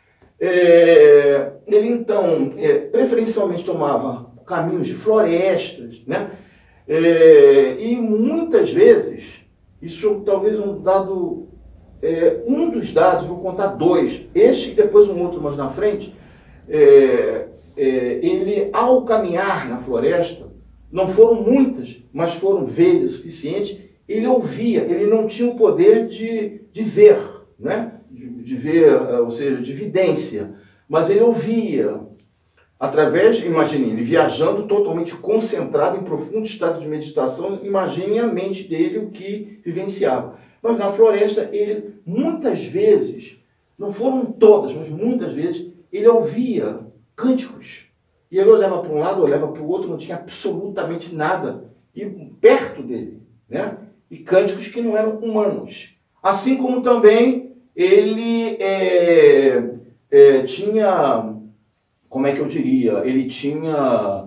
É, ele, então, é, preferencialmente tomava caminhos de florestas, né? É, e muitas vezes, isso talvez um dado, é, um dos dados, vou contar dois, este e depois um outro mais na frente, é, é, ele, ao caminhar na floresta, não foram muitas, mas foram vezes suficientes, ele ouvia, ele não tinha o poder de, de ver, né? de, de ver, ou seja, de vidência, mas ele ouvia, através, imagine, ele viajando totalmente concentrado em profundo estado de meditação, imagine a mente dele o que vivenciava. Mas na floresta, ele muitas vezes, não foram todas, mas muitas vezes, ele ouvia cânticos. E ele olhava para um lado, olhava para o outro, não tinha absolutamente nada e perto dele, né? E cânticos que não eram humanos. Assim como também ele é, é, tinha, como é que eu diria, ele tinha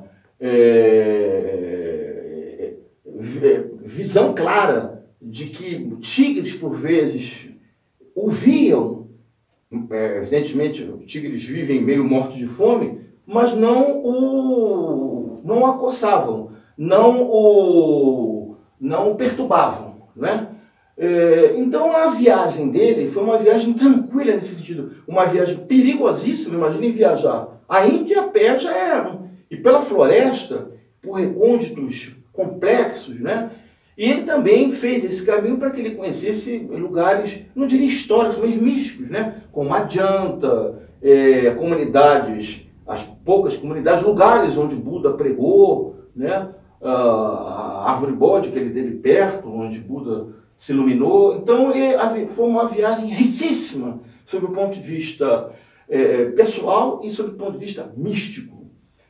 é, visão clara de que tigres, por vezes, ouviam, é, evidentemente, tigres vivem meio mortos de fome, mas não o, não o acossavam, não o, não o perturbavam, né? É, então a viagem dele foi uma viagem tranquila nesse sentido, uma viagem perigosíssima. Imaginem viajar. A Índia a pé já é, e pela floresta, por recônditos complexos, né? E ele também fez esse caminho para que ele conhecesse lugares, não diria históricos, mas místicos, né? Como Ajanta, é, comunidades, as poucas comunidades, lugares onde Buda pregou, né? A árvore bode que ele teve perto, onde Buda se iluminou. Então foi uma viagem riquíssima sob o ponto de vista é, pessoal e sob o ponto de vista místico.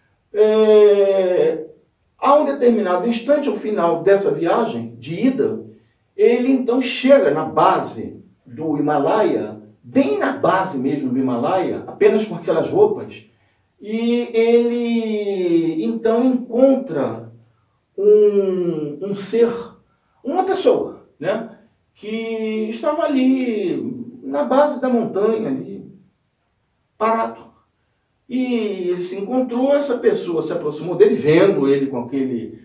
É, a um determinado instante, ao final dessa viagem de ida, ele então chega na base do Himalaia, bem na base mesmo do Himalaia, apenas com aquelas roupas, e ele então encontra um, um ser, uma pessoa, né, que estava ali na base da montanha, ali, parado. E ele se encontrou, essa pessoa se aproximou dele, vendo ele com aquele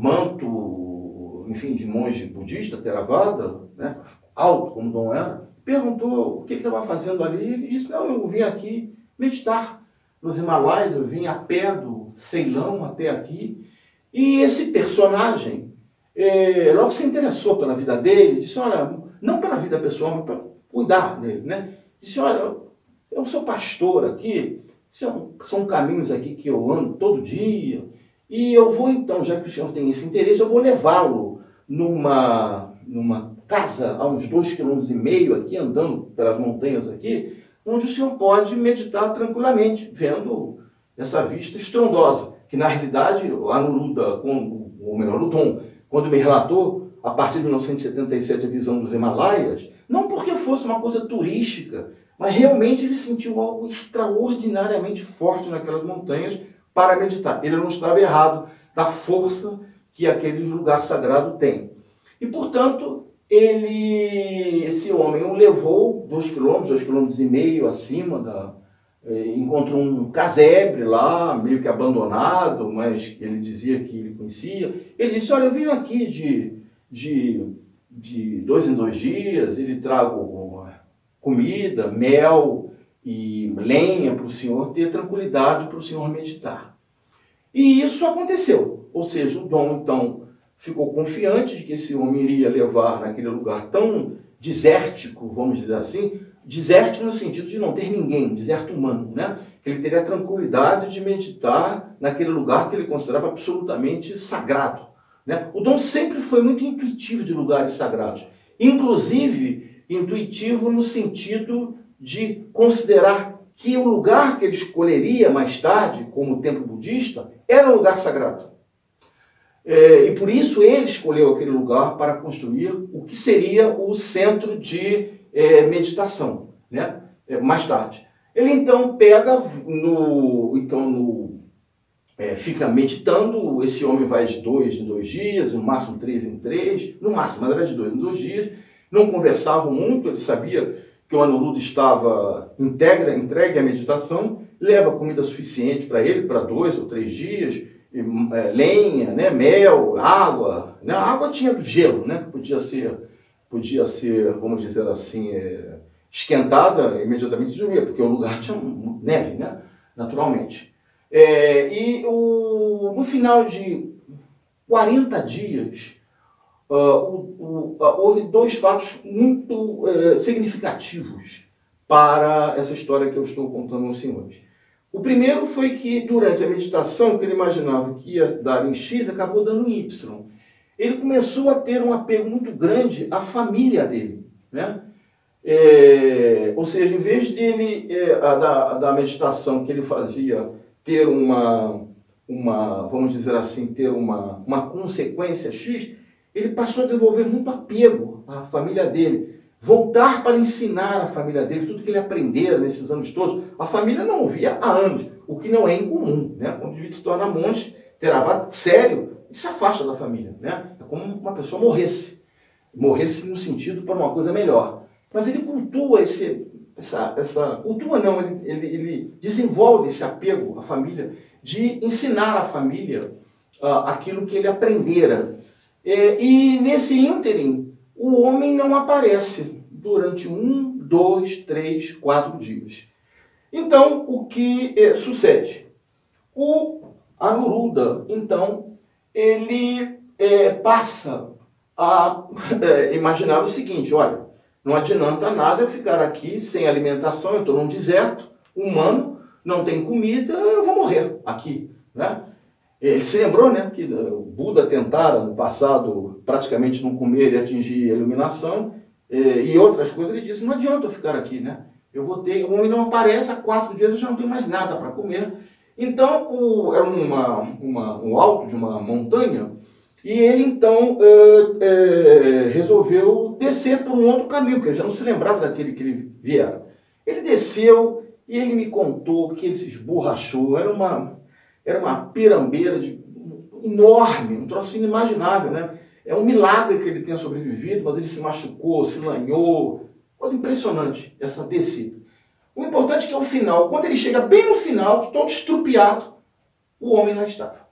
manto, enfim, de monge budista, Theravada, né, alto como Dom era, perguntou o que ele estava fazendo ali. Ele disse: não, eu vim aqui meditar nos Himalaias, eu vim a pé do Ceilão até aqui. E esse personagem, é, logo se interessou pela vida dele, disse: olha, não pela vida pessoal, mas para cuidar dele, né? Disse: olha, eu sou pastor aqui, são, são caminhos aqui que eu ando todo dia, e eu vou então, já que o senhor tem esse interesse, eu vou levá-lo numa, numa casa a uns dois quilômetros e meio aqui, andando pelas montanhas aqui, onde o senhor pode meditar tranquilamente, vendo essa vista estrondosa, que na realidade a Anuruddha, ou melhor, o Dom, quando me relatou, a partir de mil novecentos e setenta e sete, a visão dos Himalaias, não porque fosse uma coisa turística, mas realmente ele sentiu algo extraordinariamente forte naquelas montanhas para meditar. Ele não estava errado da força que aquele lugar sagrado tem. E, portanto, ele, esse homem o levou dois quilômetros, dois quilômetros e meio acima da... Encontrou um casebre lá, meio que abandonado, mas ele dizia que ele conhecia. Ele disse: olha, eu vim aqui de, de, de dois em dois dias, ele trago comida, mel e lenha para o senhor ter tranquilidade, para o senhor meditar. E isso aconteceu. Ou seja, o Dom, então, ficou confiante de que esse homem iria levar naquele lugar tão desértico, vamos dizer assim, desértico no sentido de não ter ninguém, deserto humano, né? Que ele teria a tranquilidade de meditar naquele lugar que ele considerava absolutamente sagrado, né? O Dom sempre foi muito intuitivo de lugares sagrados, inclusive intuitivo no sentido de considerar que o lugar que ele escolheria mais tarde, como o templo budista, era um lugar sagrado. É, e por isso ele escolheu aquele lugar para construir o que seria o centro de É, meditação, né? É, mais tarde. Ele então pega, no, então no, é, fica meditando. Esse homem vai de dois em dois dias, no máximo três em três, no máximo, mas era de dois em dois dias. Não conversavam muito, ele sabia que o Anuruddha estava integra, entregue à meditação, leva comida suficiente para ele, para dois ou três dias, e, é, lenha, né, mel, água. Né? A água tinha do gelo, né? Podia ser... podia ser, vamos dizer assim, é, esquentada, imediatamente se dormia, porque o lugar tinha neve, né? Naturalmente. É, e o, no final de quarenta dias, uh, o, o, uh, houve dois fatos muito uh, significativos para essa história que eu estou contando aos senhores. O primeiro foi que, durante a meditação, que ele imaginava que ia dar em X, acabou dando em Y. Ele começou a ter um apego muito grande à família dele, né? É, ou seja, em vez dele, é, a, da, da meditação que ele fazia, ter uma, uma, vamos dizer assim, ter uma, uma consequência X, ele passou a desenvolver muito apego à família dele, voltar para ensinar a família dele tudo que ele aprendera nesses anos todos. A família não ouvia há anos, o que não é incomum, né? Quando o indivíduo se torna monge, Theravada sério, ele se afasta da família, né? É como uma pessoa morresse. Morresse no sentido para uma coisa melhor. Mas ele cultua esse, essa, essa cultua não, ele, ele, ele desenvolve esse apego à família, de ensinar à família uh, aquilo que ele aprendera. É, e nesse ínterim, o homem não aparece durante um, dois, três, quatro dias. Então, o que é, sucede? O Anuruddha, então, ele é, passa a é, imaginar o seguinte, olha, não adianta nada eu ficar aqui sem alimentação, eu estou num deserto humano, não tem comida, eu vou morrer aqui, né? Ele se lembrou, né, que o Buda tentara no passado praticamente não comer e atingir a iluminação, e outras coisas, ele disse, não adianta eu ficar aqui, né? Eu vou ter, o homem não aparece, há quatro dias eu já não tenho mais nada para comer. Então, o, era uma, uma, um alto de uma montanha, e ele então é, é, resolveu descer por um outro caminho, porque ele já não se lembrava daquele que ele viera. Ele desceu e ele me contou que ele se esborrachou, era uma, era uma pirambeira de, enorme, um troço inimaginável, né? É um milagre que ele tenha sobrevivido, mas ele se machucou, se lanhou, coisa impressionante essa descida. O importante é que ao final, quando ele chega bem no final, todo estrupiado, o homem lá estava.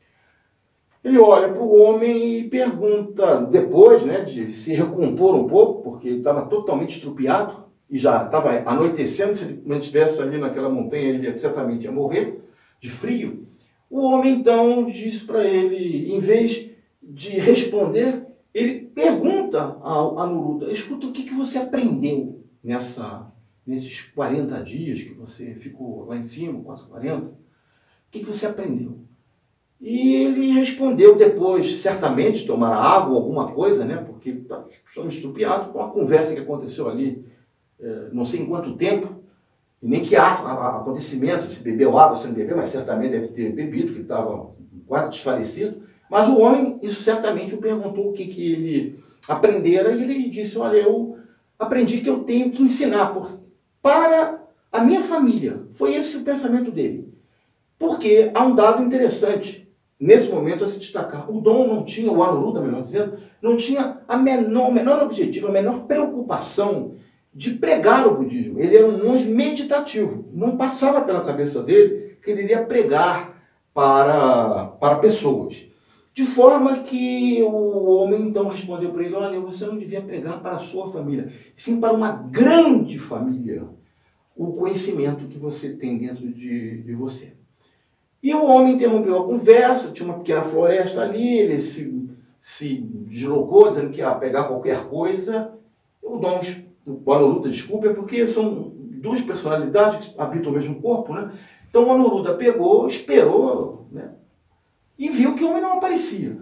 Ele olha para o homem e pergunta, depois, né, de se recompor um pouco, porque ele estava totalmente estrupiado, e já estava anoitecendo, se ele não estivesse ali naquela montanha, ele certamente ia morrer de frio. O homem então diz para ele, em vez de responder, ele pergunta ao Anuruddha, escuta, o que, que você aprendeu nessa, nesses quarenta dias que você ficou lá em cima, quase quarenta? O que, que você aprendeu? E ele respondeu depois, certamente, tomar água, alguma coisa, né? Porque está estrupiado com a conversa que aconteceu ali, é, não sei em quanto tempo, e nem que há acontecimento, se bebeu água, se não bebeu, mas certamente deve ter bebido, que estava quase desfalecido. Mas o homem, isso certamente, o perguntou o que, que ele aprendera, e ele disse, olha, eu aprendi que eu tenho que ensinar por, para a minha família. Foi esse o pensamento dele. Porque há um dado interessante, nesse momento, a se destacar. O Dom não tinha, o Anuruddha, melhor dizendo, não tinha a menor, o menor objetivo, a menor preocupação de pregar o budismo. Ele era um monge meditativo. Não passava pela cabeça dele que ele iria pregar para, para pessoas. De forma que o homem então respondeu para ele, olha, você não devia pregar para a sua família, sim para uma grande família, o conhecimento que você tem dentro de, de você. E o homem interrompeu a conversa, tinha uma pequena floresta ali, ele se, se deslocou, dizendo que ia pegar qualquer coisa. O Dom, o Anuruddha, desculpa, é porque são duas personalidades que habitam o mesmo corpo, né? Então o Anuruddha pegou, esperou, né? E viu que o homem não aparecia.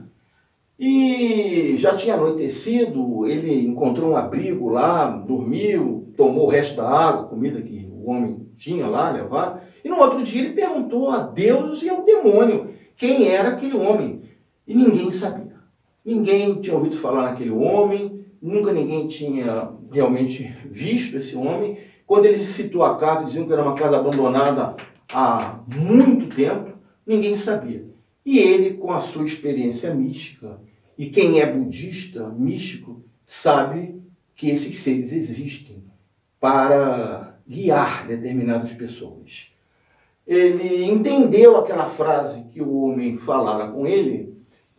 E já tinha anoitecido, ele encontrou um abrigo lá, dormiu, tomou o resto da água, comida que o homem tinha lá, levado. E no outro dia ele perguntou a Deus e ao demônio quem era aquele homem. E ninguém sabia. Ninguém tinha ouvido falar naquele homem, nunca ninguém tinha realmente visto esse homem. Quando ele citou a casa, diziam que era uma casa abandonada há muito tempo, ninguém sabia. E ele, com a sua experiência mística, e quem é budista, místico, sabe que esses seres existem para guiar determinadas pessoas. Ele entendeu aquela frase que o homem falara com ele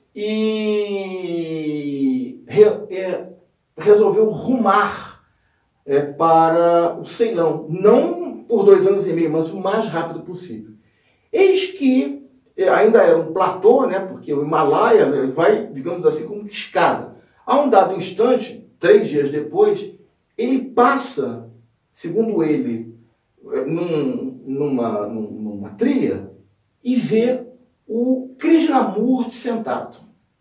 e re, é, resolveu rumar é, para o Ceilão. Não por dois anos e meio, mas o mais rápido possível. Eis que ainda era um platô, né, porque o Himalaia vai, digamos assim, como que escada. A um dado instante, três dias depois, ele passa, segundo ele, num, numa, numa trilha e vê o Krishnamurti sentado.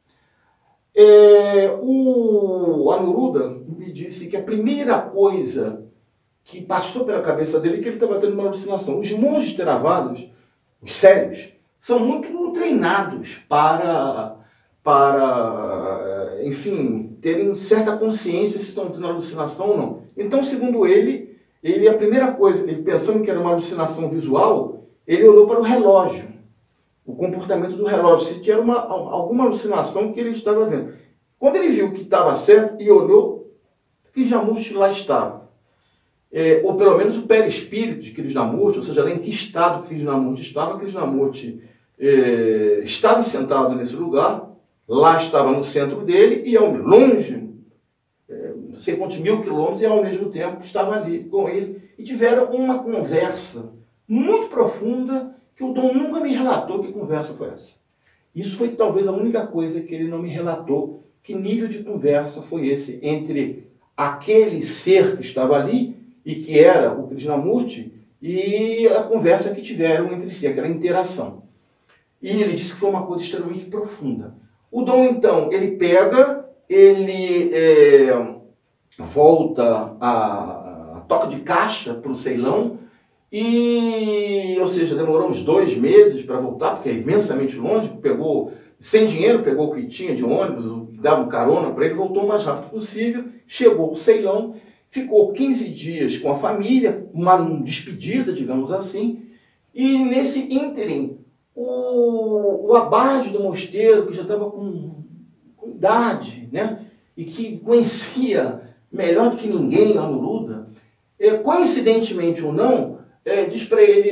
É, o Anuruddha me disse que a primeira coisa que passou pela cabeça dele é que ele estava tendo uma alucinação. Os monges Theravadas, os sérios, são muito treinados para, para, enfim, terem certa consciência se estão tendo alucinação ou não. Então, segundo ele, ele a primeira coisa, ele pensando que era uma alucinação visual, ele olhou para o relógio, o comportamento do relógio, se tinha uma, alguma alucinação que ele estava vendo. Quando ele viu que estava certo e olhou, Krishnamurti lá estava. é, ou pelo menos o perispírito de Krishnamurti, ou seja, em que estado Krishnamurti estava. Krishnamurti é, estava sentado nesse lugar, lá estava no centro dele, e ao longe, é, não sei quantos mil quilômetros, e ao mesmo tempo estava ali com ele, e tiveram uma conversa muito profunda, que o Dom nunca me relatou que conversa foi essa. Isso foi talvez a única coisa que ele não me relatou, que nível de conversa foi esse entre aquele ser que estava ali, e que era o Krishnamurti, e a conversa que tiveram entre si, aquela interação. E ele disse que foi uma coisa extremamente profunda. O Dom, então, ele pega, ele é, volta a, a toca de caixa para o Ceilão, e, ou seja, demorou uns dois meses para voltar, porque é imensamente longe, pegou, sem dinheiro, pegou o que tinha de ônibus, dava um carona para ele, voltou o mais rápido possível, chegou ao Ceilão, ficou quinze dias com a família, uma despedida, digamos assim, e nesse ínterim, o, o abade do mosteiro, que já estava com, com idade, né, e que conhecia melhor do que ninguém a Neruda, é, coincidentemente ou não, é, diz para ele,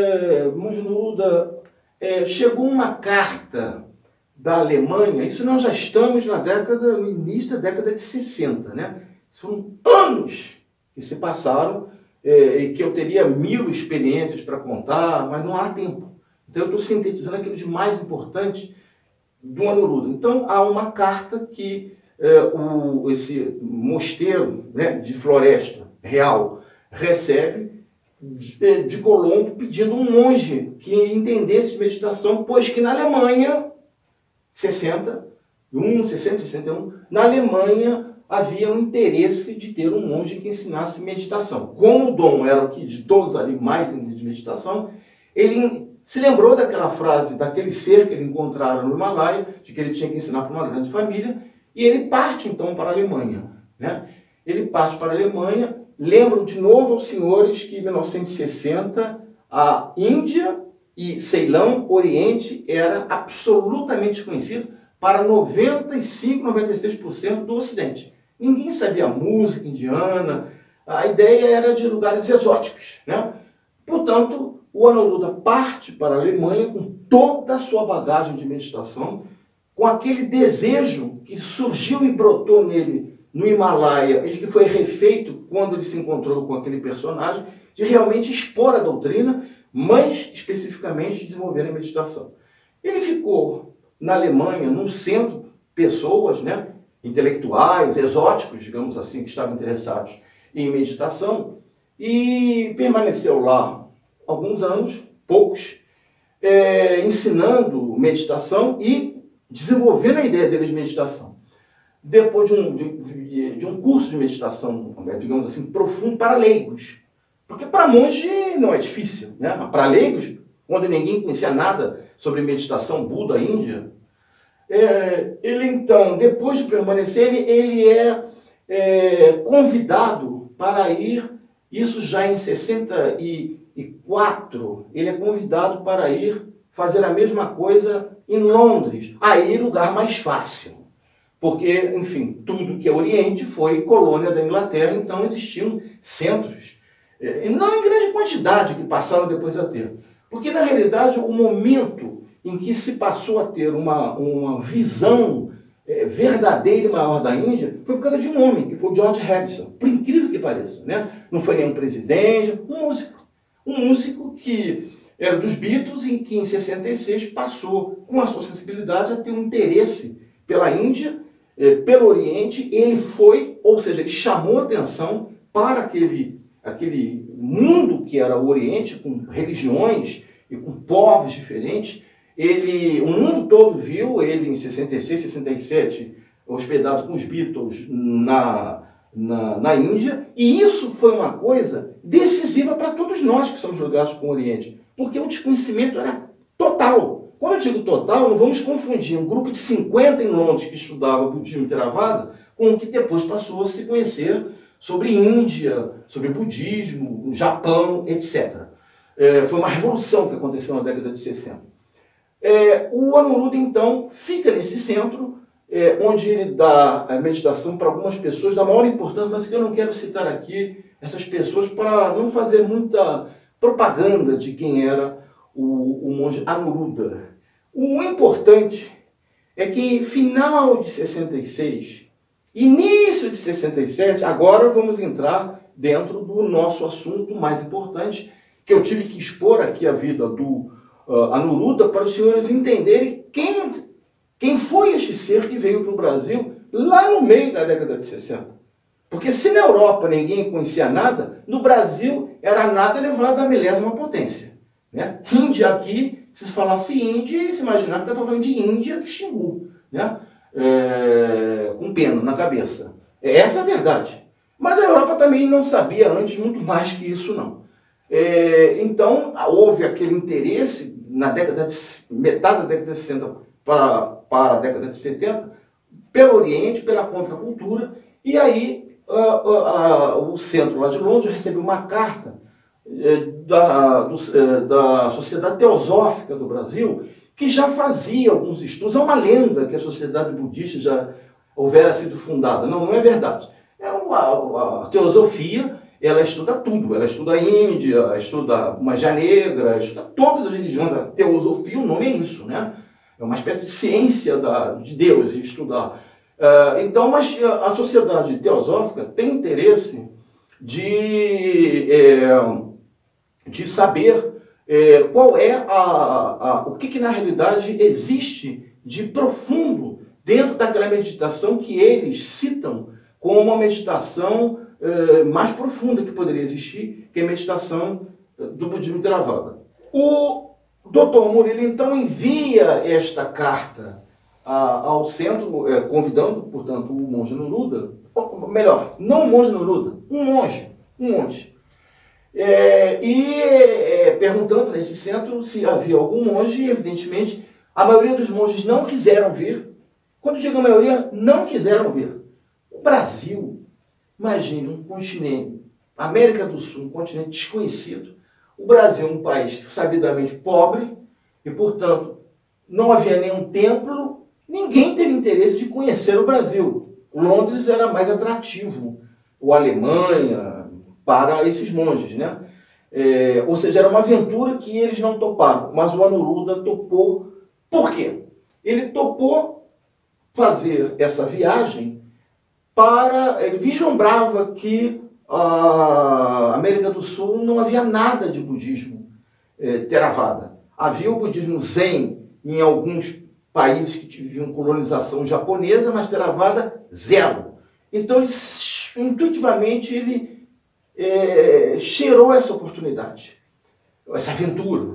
é, Monge Neruda, é, chegou uma carta da Alemanha, isso nós já estamos na década, no início da década de sessenta, né? São anos que se passaram é, e que eu teria mil experiências para contar, mas não há tempo. Então eu estou sintetizando aquilo de mais importante do Neruda. Então há uma carta que é, o, esse mosteiro, né, de Floresta Real recebe de, de Colombo pedindo um monge que entendesse de meditação, pois que na Alemanha, sessenta e um, sessenta, sessenta e um, na Alemanha havia um interesse de ter um monge que ensinasse meditação. Como o Dom era o que de todos ali mais de meditação, ele se lembrou daquela frase, daquele ser que ele encontrara no Himalaia, de que ele tinha que ensinar para uma grande família, e ele parte então para a Alemanha, né? Ele parte para a Alemanha. Lembro de novo aos senhores que em mil novecentos e sessenta a Índia e Ceilão, Oriente, era absolutamente conhecido para noventa e cinco, noventa e seis por cento do Ocidente. Ninguém sabia música indiana, a ideia era de lugares exóticos, né? Portanto, o Anuruddha parte para a Alemanha com toda a sua bagagem de meditação, com aquele desejo que surgiu e brotou nele no Himalaia, e que foi refeito quando ele se encontrou com aquele personagem, de realmente expor a doutrina, mas especificamente desenvolver a meditação. Ele ficou na Alemanha, num centro, pessoas, né, intelectuais, exóticos, digamos assim, que estavam interessados em meditação, e permaneceu lá alguns anos, poucos, é, ensinando meditação e desenvolvendo a ideia dele de meditação. Depois de um, de, de um curso de meditação, digamos assim, profundo para leigos. Porque para monge não é difícil, né? Para leigos, quando ninguém conhecia nada sobre meditação Buda, Índia, é, ele então, depois de permanecer, ele, ele é, é convidado para ir, isso já em sessenta e quatro, ele é convidado para ir fazer a mesma coisa em Londres, aí lugar mais fácil. Porque, enfim, tudo que é Oriente foi colônia da Inglaterra, então existiam centros, e não em grande quantidade, que passaram depois a ter. Porque, na realidade, o momento em que se passou a ter uma, uma visão é, verdadeira e maior da Índia foi por causa de um homem, que foi o George Harrison, por incrível que pareça, né? Não foi nenhum presidente, um músico. Um músico que era dos Beatles e que, em sessenta e seis, passou, com a sua sensibilidade, a ter um interesse pela Índia, pelo Oriente. Ele foi, ou seja, ele chamou atenção para aquele, aquele mundo que era o Oriente, com religiões e com povos diferentes. Ele, o mundo todo viu ele em sessenta e seis, sessenta e sete, hospedado com os Beatles na, na, na Índia, e isso foi uma coisa decisiva para todos nós que somos ligados com o Oriente, porque o desconhecimento era total. Quando eu digo total, não vamos confundir um grupo de cinquenta em Londres que estudava budismo e Theravada com o que depois passou a se conhecer sobre Índia, sobre budismo, Japão, etcétera. É, foi uma revolução que aconteceu na década de sessenta. É, o Anuruddha, então, fica nesse centro, é, onde ele dá a meditação para algumas pessoas da maior importância, mas que eu não quero citar aqui, essas pessoas para não fazer muita propaganda de quem era o, o monge Anuruddha. O importante é que final de sessenta e seis, início de sessenta e sete, agora vamos entrar dentro do nosso assunto mais importante, que eu tive que expor aqui a vida do uh, Anuruddha para os senhores entenderem quem, quem foi este ser que veio para o Brasil lá no meio da década de sessenta. Porque se na Europa ninguém conhecia nada, no Brasil era nada elevado à milésima potência. Né? Índia aqui, se falasse Índia, se imaginava que estava falando de Índia do Xingu, né? É, com pena na cabeça. Essa é a verdade. Mas a Europa também não sabia antes muito mais que isso, não. É, então, houve aquele interesse na década de, metade da década de sessenta para, para a década de setenta, pelo Oriente, pela contracultura, e aí uh, uh, uh, o centro lá de Londres recebeu uma carta uh, da, do, uh, da Sociedade Teosófica do Brasil, que já fazia alguns estudos. É uma lenda que a Sociedade Budista já houvera sido fundada. Não, não é verdade. É uma, a teosofia, ela estuda tudo. Ela estuda a Índia, estuda magia negra, estuda todas as religiões. A teosofia, o nome é isso, né? É uma espécie de ciência da, de Deus estudar. Uh, então, mas a Sociedade Teosófica tem interesse de, é, de saber é, qual é a, a, o que, que na realidade existe de profundo dentro daquela meditação que eles citam como uma meditação é, mais profunda que poderia existir, que é a meditação do budismo Theravada. O doutor Murilo, então, envia esta carta a, ao centro, é, convidando, portanto, o monge Anuruddha, ou melhor, não o monge Anuruddha, um monge, um monge, é, e é, perguntando nesse centro se havia algum monge, e evidentemente a maioria dos monges não quiseram vir. Quando digo a maioria, não quiseram vir. O Brasil, imagine um continente, América do Sul, um continente desconhecido. O Brasil é um país sabidamente pobre e, portanto, não havia nenhum templo, ninguém teve interesse de conhecer o Brasil. Londres era mais atrativo, ou a Alemanha, para esses monges, né? É, ou seja, era uma aventura que eles não toparam, mas o Anuruddha topou. Por quê? Ele topou fazer essa viagem para... Ele vislumbrava que a América do Sul não havia nada de budismo é, Theravada. Havia o budismo Zen em alguns países que tinham colonização japonesa, mas Theravada, zero. Então, ele, intuitivamente, ele é, cheirou essa oportunidade, essa aventura.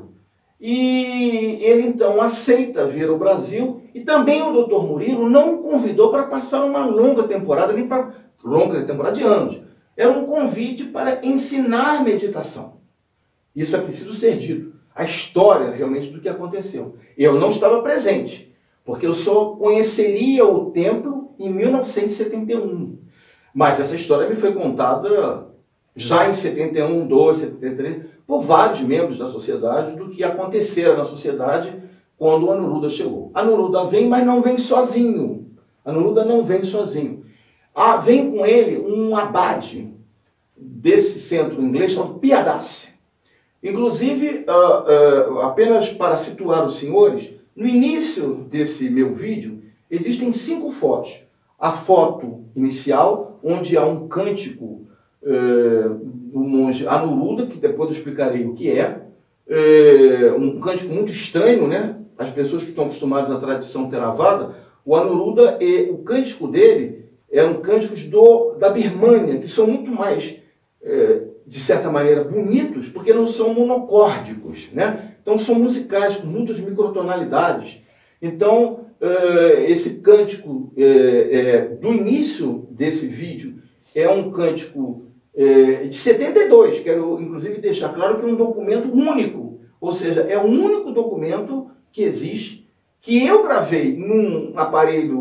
E ele, então, aceita vir ao Brasil, e também o doutor Murilo não o convidou para passar uma longa temporada, nem para longa temporada de anos. Era um convite para ensinar meditação. Isso é preciso ser dito. A história, realmente, do que aconteceu. Eu não estava presente, porque eu só conheceria o templo em mil novecentos e setenta e um. Mas essa história me foi contada já em setenta e um, dois, setenta e três, por vários membros da sociedade, do que acontecera na sociedade quando o Anuruddha chegou. Anuruddha vem, mas não vem sozinho. Anuruddha não vem sozinho. Ah, vem com ele um abade desse centro inglês chamado Piyadasi. Inclusive, uh, uh, apenas para situar os senhores, no início desse meu vídeo, existem cinco fotos. A foto inicial, onde há um cântico uh, do monge Anuruddha, que depois eu explicarei o que é, uh, um cântico muito estranho, né? As pessoas que estão acostumadas à tradição Theravada, o Anuruddha, e o cântico dele eram cânticos do, da Birmânia, que são muito mais, uh, de certa maneira, bonitos, porque não são monocórdicos, né? Então são musicais com muitas microtonalidades. Então, Uh, esse cântico uh, uh, do início desse vídeo é um cântico uh, de setenta e dois, quero inclusive deixar claro que é um documento único, ou seja, é o único documento que existe, que eu gravei num aparelho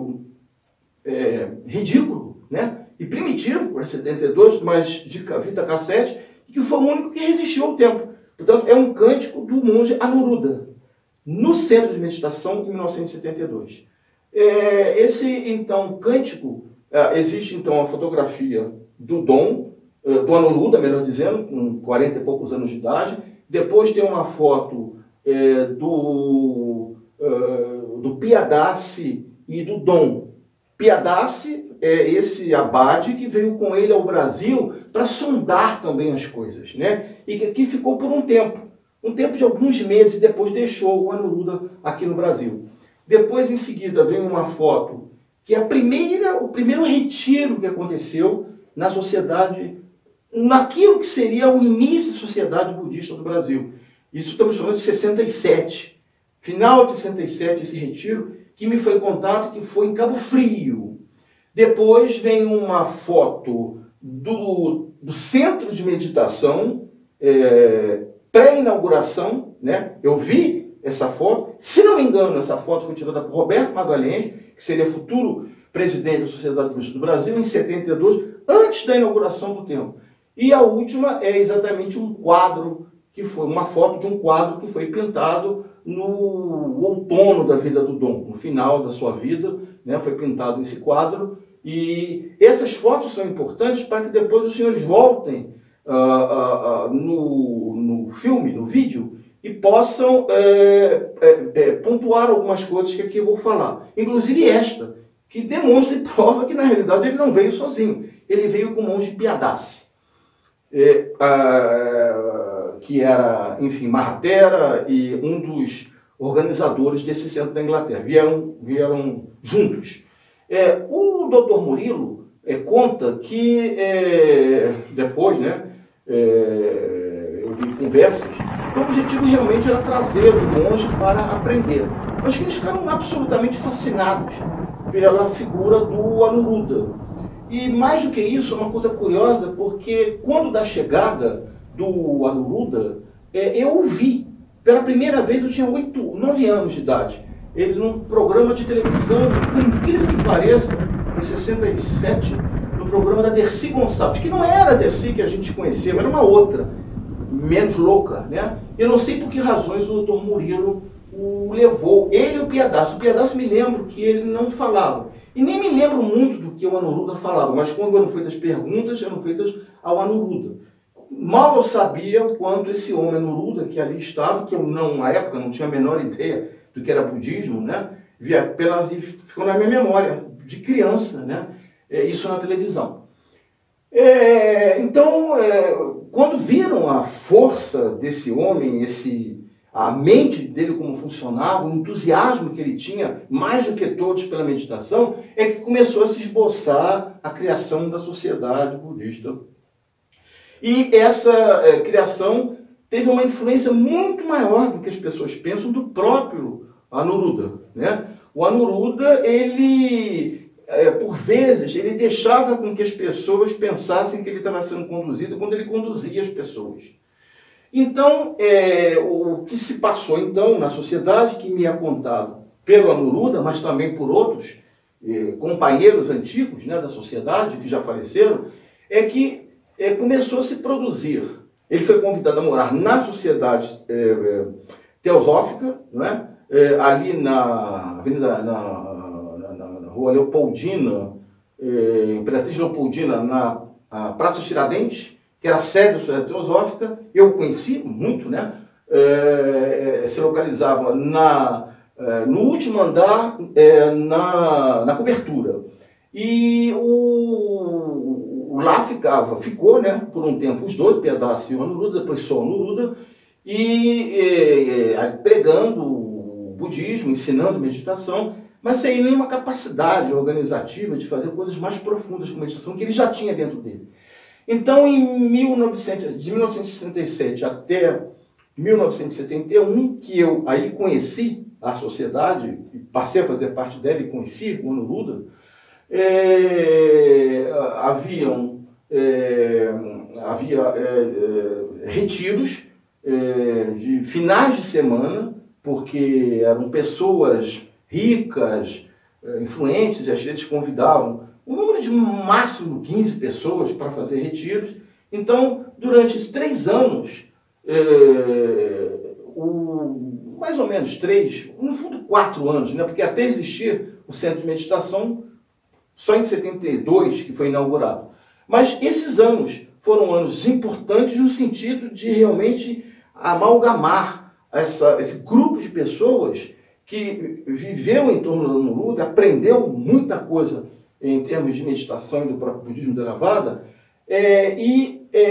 uh, ridículo, né, e primitivo, para setenta e dois, mas de fita cassete, que foi o único que resistiu ao tempo. Portanto, é um cântico do monge Anuruddha, no Centro de Meditação, em mil novecentos e setenta e dois. É, esse, então, cântico, é, existe, então, a fotografia do Dom, do Anuruda, melhor dizendo, com quarenta e poucos anos de idade. Depois tem uma foto é, do, uh, do Piadaci e do Dom. Piadaci é esse abade que veio com ele ao Brasil para sondar também as coisas, né? E que aqui ficou por um tempo, um tempo de alguns meses, depois deixou o Anuruda aqui no Brasil. Depois, em seguida, vem uma foto que é a primeira, o primeiro retiro que aconteceu na sociedade, naquilo que seria o início da sociedade budista do Brasil. Isso estamos falando de sessenta e sete. Final de sessenta e sete, esse retiro, que me foi contado que foi em Cabo Frio. Depois vem uma foto do, do centro de meditação, é, pré-inauguração, né? Eu vi essa foto. Se não me engano, essa foto foi tirada por Roberto Magalhães, que seria futuro presidente da Sociedade Budista do Brasil, em setenta e dois, antes da inauguração do templo. E a última é exatamente um quadro, que foi uma foto de um quadro que foi pintado no outono da vida do Dom, no final da sua vida, né, foi pintado esse quadro. E essas fotos são importantes para que depois os senhores voltem uh, uh, uh, no, no filme, no vídeo, e possam é, é, é, pontuar algumas coisas que aqui eu vou falar. Inclusive esta, que demonstra e prova que na realidade ele não veio sozinho. Ele veio com o monge Piadaci, é, a, que era, enfim, Mahatera e um dos organizadores desse centro da Inglaterra. Vieram, vieram juntos. É, o doutor Murilo é, conta que é, depois, né, é, eu vi conversas, que o objetivo realmente era trazer o monge para aprender. Mas que eles ficaram absolutamente fascinados pela figura do Anuruda. E mais do que isso, é uma coisa curiosa, porque quando da chegada do Anuruda, é, eu ouvi, pela primeira vez, eu tinha oito, nove anos de idade, ele num programa de televisão, por incrível que pareça, em sessenta e sete, no programa da Dercy Gonçalves, que não era a Dercy que a gente conhecia, era uma outra, menos louca, né? Eu não sei por que razões o doutor Murilo o levou, ele e o Piadaci. O Piadaci me lembro que ele não falava, e nem me lembro muito do que o Anuruda falava, mas quando eram feitas perguntas, eram feitas ao Anuruda. Mal eu sabia o quanto esse homem Anuruda que ali estava, que eu não, na época não tinha a menor ideia do que era budismo, né? Via pelas, ficou na minha memória, de criança, né? É, isso na televisão. É, então, é, quando viram a força desse homem, esse, a mente dele como funcionava, o entusiasmo que ele tinha, mais do que todos pela meditação, é que começou a se esboçar a criação da sociedade budista. E essa é, criação teve uma influência muito maior do que as pessoas pensam do próprio Anuruda, né? O Anuruda, ele, é, por vezes, ele deixava com que as pessoas pensassem que ele estava sendo conduzido quando ele conduzia as pessoas. Então, é, o que se passou então na sociedade, que me é contado pelo Anuruda, mas também por outros é, companheiros antigos, né, da sociedade, que já faleceram, é que é, começou a se produzir. Ele foi convidado a morar na sociedade é, é, teosófica, não é? É, ali na Avenida, na, na, na, na Rua Leopoldina, é, Imperatriz Leopoldina, na Praça Tiradentes, que era a sede da sociedade teosófica. Eu conheci muito, né? É, se localizava na, é, no último andar, é, na, na cobertura. E o, o, lá ficava, ficou, né, por um tempo os dois, Piadaci e o Anuruda, depois só o Anuruda, e é, é, pregando budismo, ensinando meditação, mas sem nenhuma capacidade organizativa de fazer coisas mais profundas com meditação que ele já tinha dentro dele. Então, em mil e novecentos, de mil novecentos e sessenta e sete até mil novecentos e setenta e um, que eu aí conheci a sociedade, passei a fazer parte dela e conheci o Anuruda, é, haviam, é, havia é, retiros é, de finais de semana, porque eram pessoas ricas, influentes, e às vezes convidavam um número de máximo quinze pessoas para fazer retiros. Então, durante esses três anos, é, o, mais ou menos três, no fundo quatro anos, né, porque até existir o centro de meditação, só em setenta e dois que foi inaugurado. Mas esses anos foram anos importantes no sentido de realmente amalgamar essa, esse grupo de pessoas que viveu em torno do Anuruddha, aprendeu muita coisa em termos de meditação e do próprio budismo Theravada, é, e é,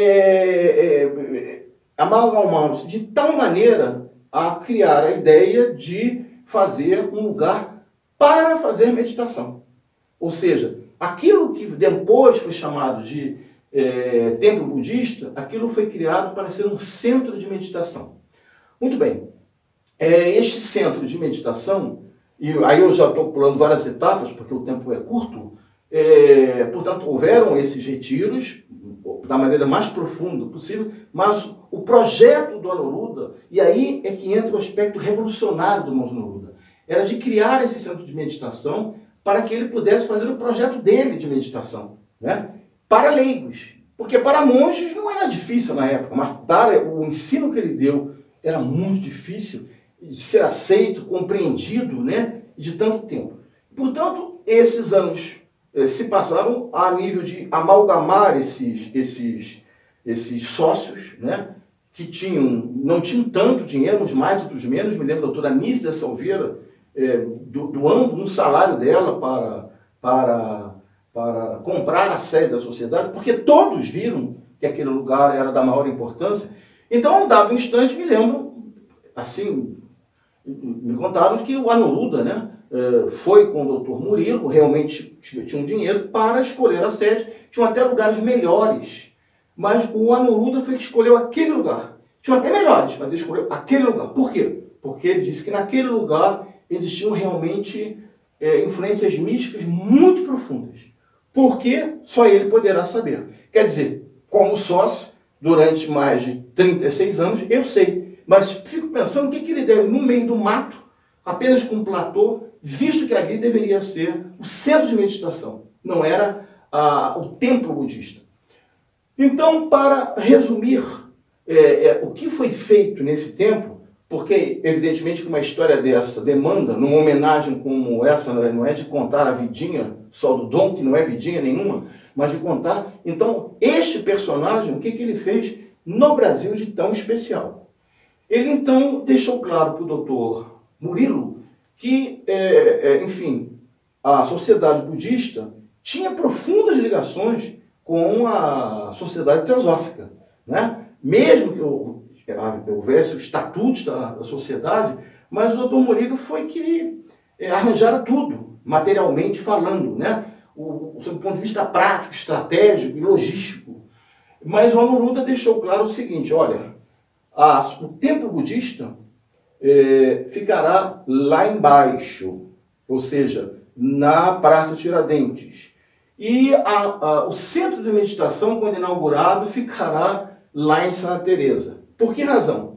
é, amalgamaram-se de tal maneira a criar a ideia de fazer um lugar para fazer meditação. Ou seja, aquilo que depois foi chamado de é, templo budista, aquilo foi criado para ser um centro de meditação. Muito bem, é, este centro de meditação, e aí eu já estou pulando várias etapas, porque o tempo é curto, é, portanto, houveram esses retiros da maneira mais profunda possível, mas o projeto do Anuruddha, e aí é que entra o aspecto revolucionário do monge Anuruddha, era de criar esse centro de meditação para que ele pudesse fazer o projeto dele de meditação, né? Para leigos. Porque para monges não era difícil na época, mas para o ensino que ele deu era muito difícil de ser aceito, compreendido, né? De tanto tempo. Portanto, esses anos eh, se passaram a nível de amalgamar esses, esses, esses sócios, né? Que tinham, não tinham tanto dinheiro, uns mais, outros menos. Me lembro da doutora Nícia Salveira, É, doando um salário dela para, para, para comprar a sede da sociedade, porque todos viram que aquele lugar era da maior importância. Então, a um dado instante, me lembro, assim, me contaram que o Anuruddha, né, foi com o doutor Murilo, realmente tinha um dinheiro para escolher a sede, tinham até lugares melhores, mas o Anuruddha foi que escolheu aquele lugar. Tinham até melhores, mas ele escolheu aquele lugar. Por quê? Porque ele disse que naquele lugar existiam realmente é, influências místicas muito profundas. Porque só ele poderá saber. Quer dizer, como sócio, durante mais de trinta e seis anos, eu sei. Mas fico pensando o que, que ele deve, no meio do mato, apenas com um platô, visto que ali deveria ser o centro de meditação. Não era ah, o templo budista. Então, para resumir é, é, o que foi feito nesse templo, porque, evidentemente, que uma história dessa demanda, numa homenagem como essa, não é de contar a vidinha só do Dom, que não é vidinha nenhuma, mas de contar, então, este personagem, o que, que ele fez no Brasil de tão especial? Ele, então, deixou claro para o doutor Murilo que, é, é, enfim, a sociedade budista tinha profundas ligações com a sociedade teosófica, né? Mesmo que o houvesse os estatutos da, da sociedade, mas o doutor Murilo foi que é, arranjara tudo, materialmente falando, né? O, o, sob o ponto de vista prático, estratégico e logístico. Mas o Anuruddha deixou claro o seguinte, olha, a, o templo budista é, ficará lá embaixo, ou seja, na Praça Tiradentes. E a, a, o centro de meditação, quando inaugurado, ficará lá em Santa Teresa. Por que razão?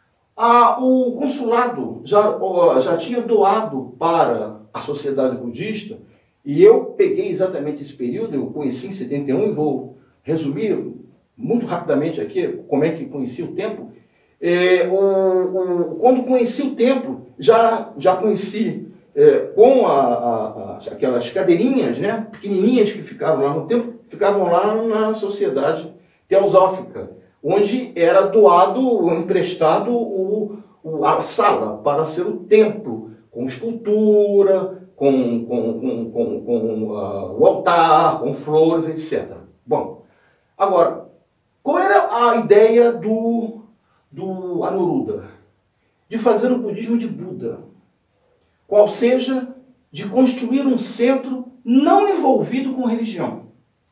Ah, o consulado já, já tinha doado para a sociedade budista, e eu peguei exatamente esse período, eu conheci em setenta e um, e vou resumir muito rapidamente aqui como é que conheci o templo. É, o, o, quando conheci o templo, já, já conheci é, com a, a, a, aquelas cadeirinhas, né, pequenininhas que ficaram lá no templo, ficavam lá na sociedade teosófica, onde era doado ou emprestado o, o, a sala para ser o templo, com escultura, com, com, com, com, com uh, o altar, com flores, etcétera. Bom, agora, qual era a ideia do, do Anuruddha? De fazer o budismo de Buda, qual seja, de construir um centro não envolvido com religião.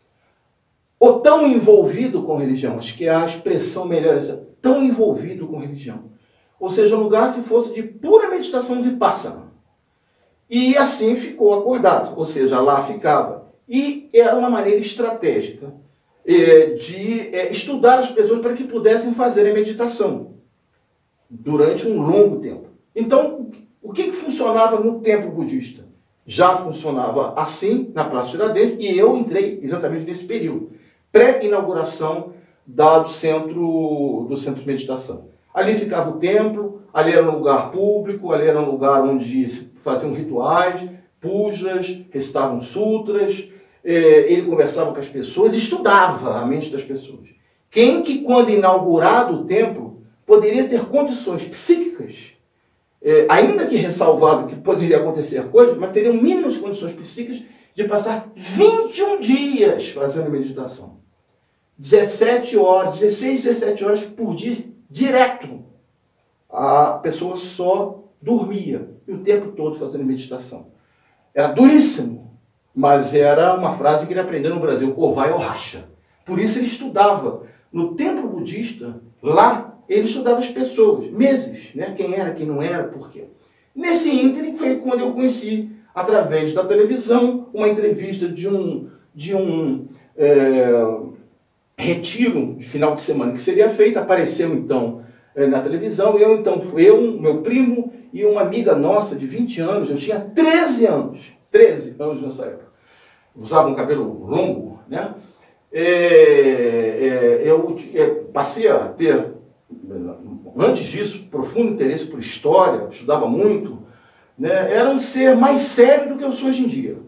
Ou tão envolvido com religião, acho que é a expressão melhor essa, tão envolvido com religião. Ou seja, um lugar que fosse de pura meditação vipassana. E assim ficou acordado, ou seja, lá ficava. E era uma maneira estratégica é, de é, estudar as pessoas para que pudessem fazer a meditação durante um longo tempo. Então, o que, que funcionava no templo budista? Já funcionava assim na Praça Tiradentes, e eu entrei exatamente nesse período. Pré-inauguração do centro, do centro de meditação. Ali ficava o templo, ali era um lugar público, ali era um lugar onde se faziam rituais, pujas, recitavam sutras, é, ele conversava com as pessoas, estudava a mente das pessoas. Quem que, quando inaugurado o templo, poderia ter condições psíquicas, é, ainda que ressalvado que poderia acontecer coisas, mas teriam mínimas condições psíquicas de passar vinte e um dias fazendo meditação. dezessete horas, dezesseis, dezessete horas por dia, direto. A pessoa só dormia, e o tempo todo fazendo meditação. Era duríssimo, mas era uma frase que ele aprendeu no Brasil, ou vai ou racha. Por isso ele estudava. No templo budista, lá, ele estudava as pessoas, meses, né? Quem era, quem não era, por quê. Nesse ínterim foi quando eu conheci, através da televisão, uma entrevista de um, de um é, retiro de final de semana que seria feito. Apareceu então é, na televisão. Eu então fui eu, meu primo e uma amiga nossa de vinte anos. Eu tinha treze anos, treze anos nessa época. Usava um cabelo longo, né? É, é, eu é, passei a ter, antes disso, profundo interesse por história, estudava muito, né? Era um ser mais sério do que eu sou hoje em dia.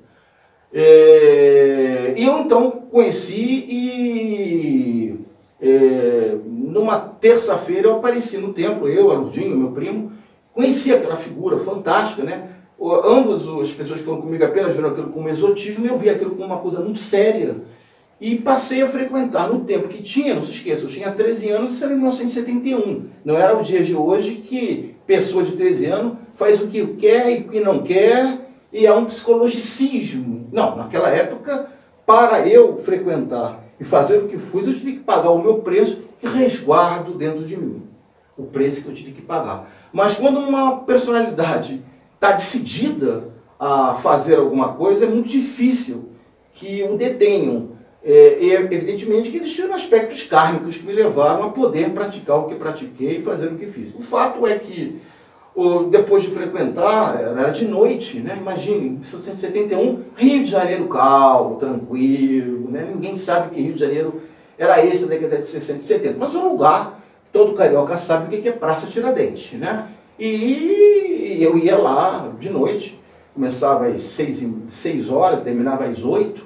É, eu então conheci e é, numa terça-feira eu apareci no templo, eu, a Lourdinho, meu primo, conheci aquela figura fantástica, né? Ambas as pessoas que estão comigo apenas viram aquilo como exotismo, eu vi aquilo como uma coisa muito séria. E passei a frequentar no tempo que tinha, não se esqueça, eu tinha treze anos, isso era em mil novecentos e setenta e um. Não era o dia de hoje que pessoa de treze anos faz o que quer e o que não quer, e é um psicologicismo. Não, naquela época, para eu frequentar e fazer o que fui, eu tive que pagar o meu preço e resguardo dentro de mim. O preço que eu tive que pagar. Mas quando uma personalidade está decidida a fazer alguma coisa, é muito difícil que o detenham. É, e evidentemente que existiram aspectos kármicos que me levaram a poder praticar o que pratiquei e fazer o que fiz. O fato é que, o, depois de frequentar, era de noite, né? Imagine, em mil novecentos e setenta e um, Rio de Janeiro calmo, tranquilo, né? Ninguém sabe que Rio de Janeiro era esse da década de sessenta e setenta, mas um lugar, todo carioca sabe o que é Praça Tiradentes, né? E eu ia lá de noite, começava às seis, seis horas, terminava às oito.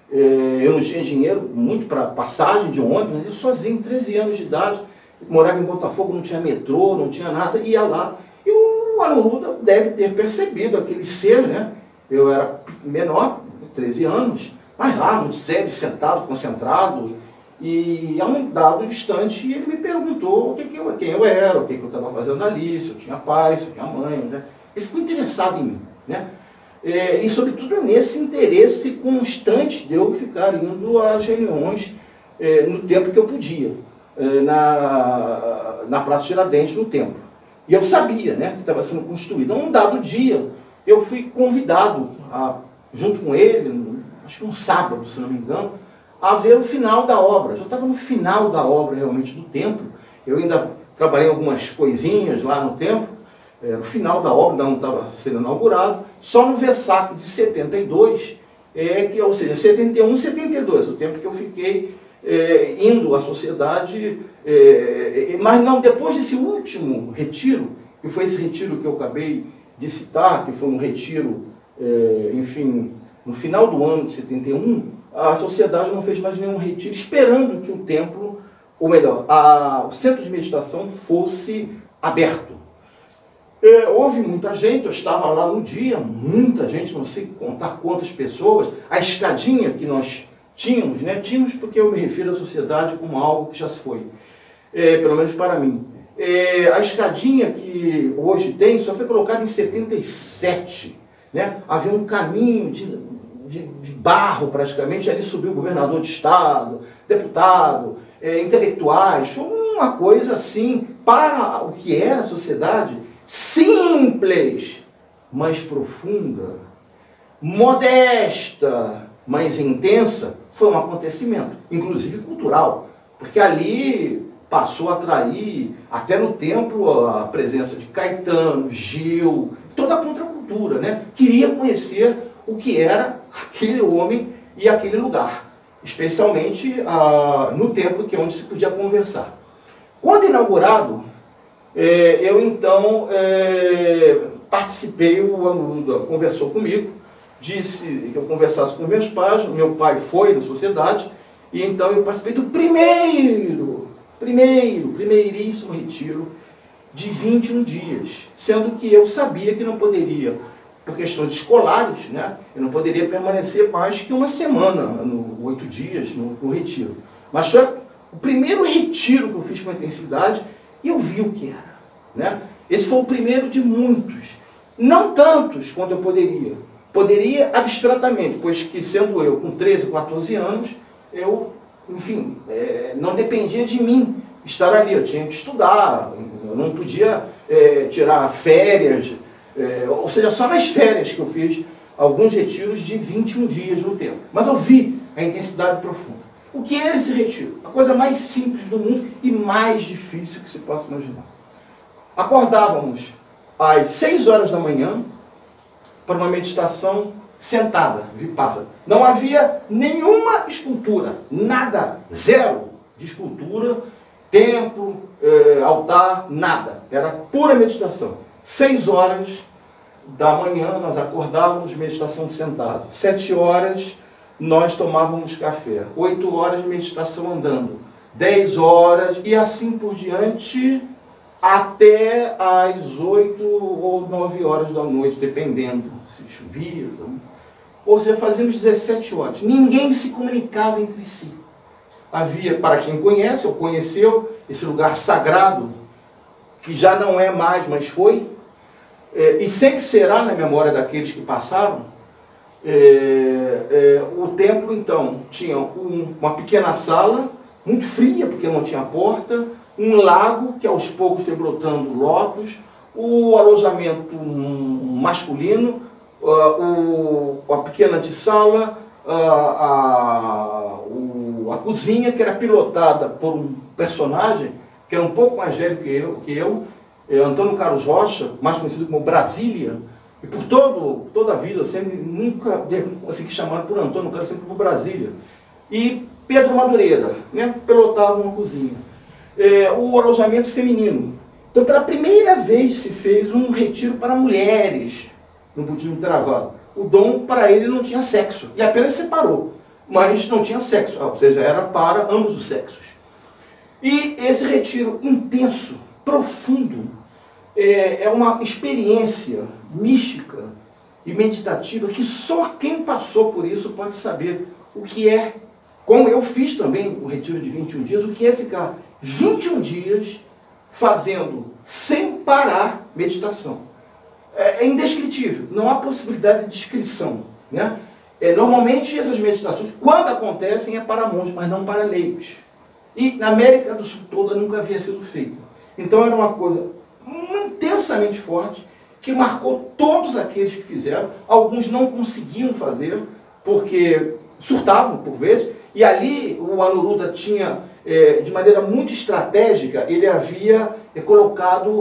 Eu não tinha dinheiro muito para passagem de ônibus, eu sozinho, treze anos de idade, morava em Botafogo, não tinha metrô, não tinha nada, ia lá. E o Anuruddha deve ter percebido aquele ser, né? Eu era menor, treze anos, mas lá, muito sério, sentado, concentrado, e a um dado instante ele me perguntou o que que eu, quem eu era, o que, que eu estava fazendo ali, se eu tinha pai, se eu tinha mãe, né? Ele ficou interessado em mim, né? É, e sobretudo nesse interesse constante de eu ficar indo às reuniões é, no tempo que eu podia, é, na, na Praça Tiradentes, no templo. E eu sabia, né, que estava sendo construído. Um dado dia, eu fui convidado, a, junto com ele, acho que um sábado, se não me engano, a ver o final da obra. Já estava no final da obra, realmente, do templo. Eu ainda trabalhei algumas coisinhas lá no templo. É, no final da obra, não estava sendo inaugurado, só no Vesak de setenta e dois, é, que, ou seja, setenta e um, setenta e dois, o tempo que eu fiquei é, indo à sociedade, é, mas não, depois desse último retiro, que foi esse retiro que eu acabei de citar, que foi um retiro, é, enfim, no final do ano de setenta e um, a sociedade não fez mais nenhum retiro, esperando que o templo, ou melhor, a, o centro de meditação fosse aberto. É, houve muita gente, eu estava lá no dia, muita gente, não sei contar quantas pessoas, a escadinha que nós tínhamos, né? Tínhamos porque eu me refiro à sociedade como algo que já se foi, é, pelo menos para mim. É, a escadinha que hoje tem só foi colocada em setenta e sete, né? Havia um caminho de, de, de barro praticamente, ali subiu o governador de estado, deputado, é, intelectuais, foi uma coisa assim, para o que era a sociedade, simples, mas profunda, modesta, mas intensa, foi um acontecimento, inclusive cultural, porque ali passou a atrair, até no templo, a presença de Caetano, Gil, toda a contracultura, né? Queria conhecer o que era aquele homem e aquele lugar, especialmente ah, no templo, que é onde se podia conversar. Quando inaugurado, É, eu então é, participei, o Anuruddha conversou comigo, disse que eu conversasse com meus pais, meu pai foi na sociedade, e então eu participei do primeiro, primeiro, primeiríssimo retiro de vinte e um dias, sendo que eu sabia que não poderia, por questões escolares, né, eu não poderia permanecer mais que uma semana, no, oito dias no, no retiro. Mas foi o primeiro retiro que eu fiz com intensidade e eu vi o que era, né? Esse foi o primeiro de muitos, não tantos quanto eu poderia. Poderia abstratamente, pois que sendo eu com treze, quatorze anos, eu, enfim, é, não dependia de mim estar ali, eu tinha que estudar, eu não podia é, tirar férias, é, ou seja, só nas férias que eu fiz alguns retiros de vinte e um dias no tempo. Mas eu vi a intensidade profunda. O que era esse retiro? A coisa mais simples do mundo e mais difícil que se possa imaginar. Acordávamos às seis horas da manhã para uma meditação sentada, vipassana. Não havia nenhuma escultura, nada, zero de escultura, templo, eh, altar, nada. Era pura meditação. Seis horas da manhã nós acordávamos, meditação sentada. Sete horas nós tomávamos café. Oito horas de meditação andando. Dez horas e assim por diante até às oito ou nove horas da noite, dependendo se chovia. Ou seja, fazíamos dezessete horas. Ninguém se comunicava entre si. Havia, para quem conhece ou conheceu, esse lugar sagrado, que já não é mais, mas foi, é, e sempre será na memória daqueles que passaram. É, é, o templo, então, tinha um, uma pequena sala, muito fria, porque não tinha porta, um lago, que aos poucos foi brotando lótus, o alojamento masculino, uh, o, a pequena antessala, uh, a, o, a cozinha, que era pilotada por um personagem, que era um pouco mais velho que eu, que eu é, Antônio Carlos Rocha, mais conhecido como Brasília, e por todo, toda a vida, eu sempre, nunca consegui chamar por Antônio, cara sempre por Brasília. E Pedro Madureira, né, pilotava uma cozinha. É, o alojamento feminino. Então, pela primeira vez se fez um retiro para mulheres no budismo Theravada. O Dom, para ele, não tinha sexo. E apenas separou. Mas não tinha sexo. Ou seja, era para ambos os sexos. E esse retiro intenso, profundo, é, é uma experiência mística e meditativa que só quem passou por isso pode saber o que é, como eu fiz também o retiro de vinte e um dias, o que é ficar vinte e um dias fazendo sem parar meditação. É, é indescritível, não há possibilidade de descrição, né? É, normalmente essas meditações, quando acontecem, é para monges, mas não para leigos. E na América do Sul toda nunca havia sido feita. Então era uma coisa intensamente forte, que marcou todos aqueles que fizeram. Alguns não conseguiam fazer, porque surtavam por vezes, e ali o Anuruddha tinha, é, de maneira muito estratégica, ele havia é, colocado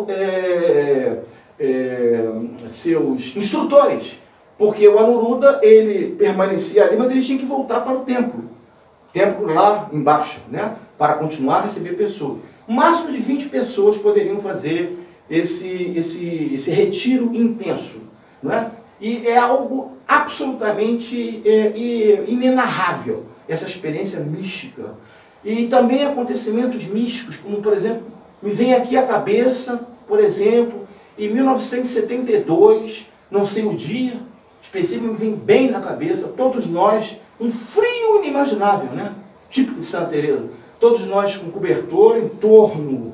é, é, seus instrutores, porque o Anuruddha, ele permanecia ali, mas ele tinha que voltar para o templo, templo lá embaixo, né, para continuar a receber pessoas. O máximo de vinte pessoas poderiam fazer esse, esse, esse retiro intenso, não é? E é algo absolutamente é, inenarrável, essa experiência mística. E também acontecimentos místicos, como por exemplo, me vem aqui à cabeça, por exemplo, em mil novecentos e setenta e dois, não sei o dia, específico, me vem bem na cabeça, todos nós, um frio inimaginável, né? Típico de Santa Teresa, todos nós com cobertor em torno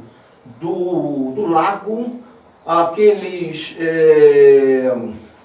do, do lago, aqueles é,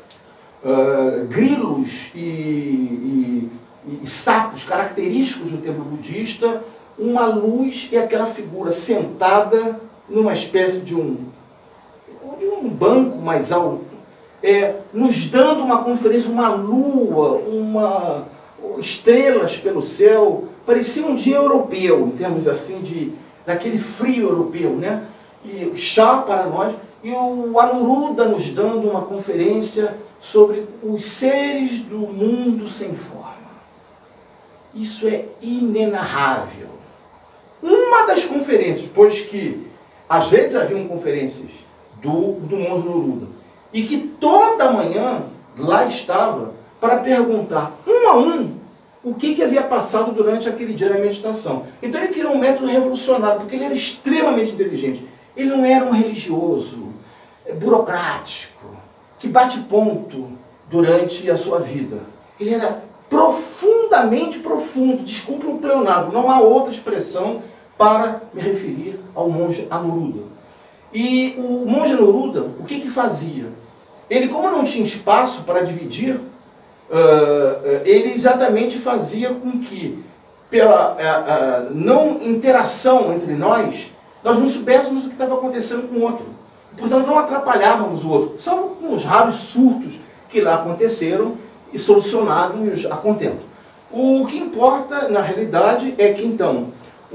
é, grilos e, e, e sapos característicos do templo budista, uma luz e aquela figura sentada numa espécie de um, de um banco mais alto, é, nos dando uma conferência, uma lua, uma, estrelas pelo céu, parecia um dia europeu, em termos assim de daquele frio europeu, né? E chá para nós, e o Anuruddha nos dando uma conferência sobre os seres do mundo sem forma. Isso é inenarrável. Uma das conferências, pois que às vezes haviam conferências do, do monge Anuruddha, e que toda manhã lá estava para perguntar, um a um, o que, que havia passado durante aquele dia na meditação. Então ele criou um método revolucionário, porque ele era extremamente inteligente. Ele não era um religioso, burocrático, que bate ponto durante a sua vida. Ele era profundamente profundo, desculpe o pleonasmo, não há outra expressão para me referir ao monge Anuruddha. E o monge Anuruddha, o que que fazia? Ele, como não tinha espaço para dividir, uh, uh, ele exatamente fazia com que, pela uh, uh, não interação entre nós, nós não soubéssemos o que estava acontecendo com o outro. Portanto, não atrapalhávamos o outro, salvo com os raros surtos que lá aconteceram e solucionados a contento. O que importa, na realidade, é que, então,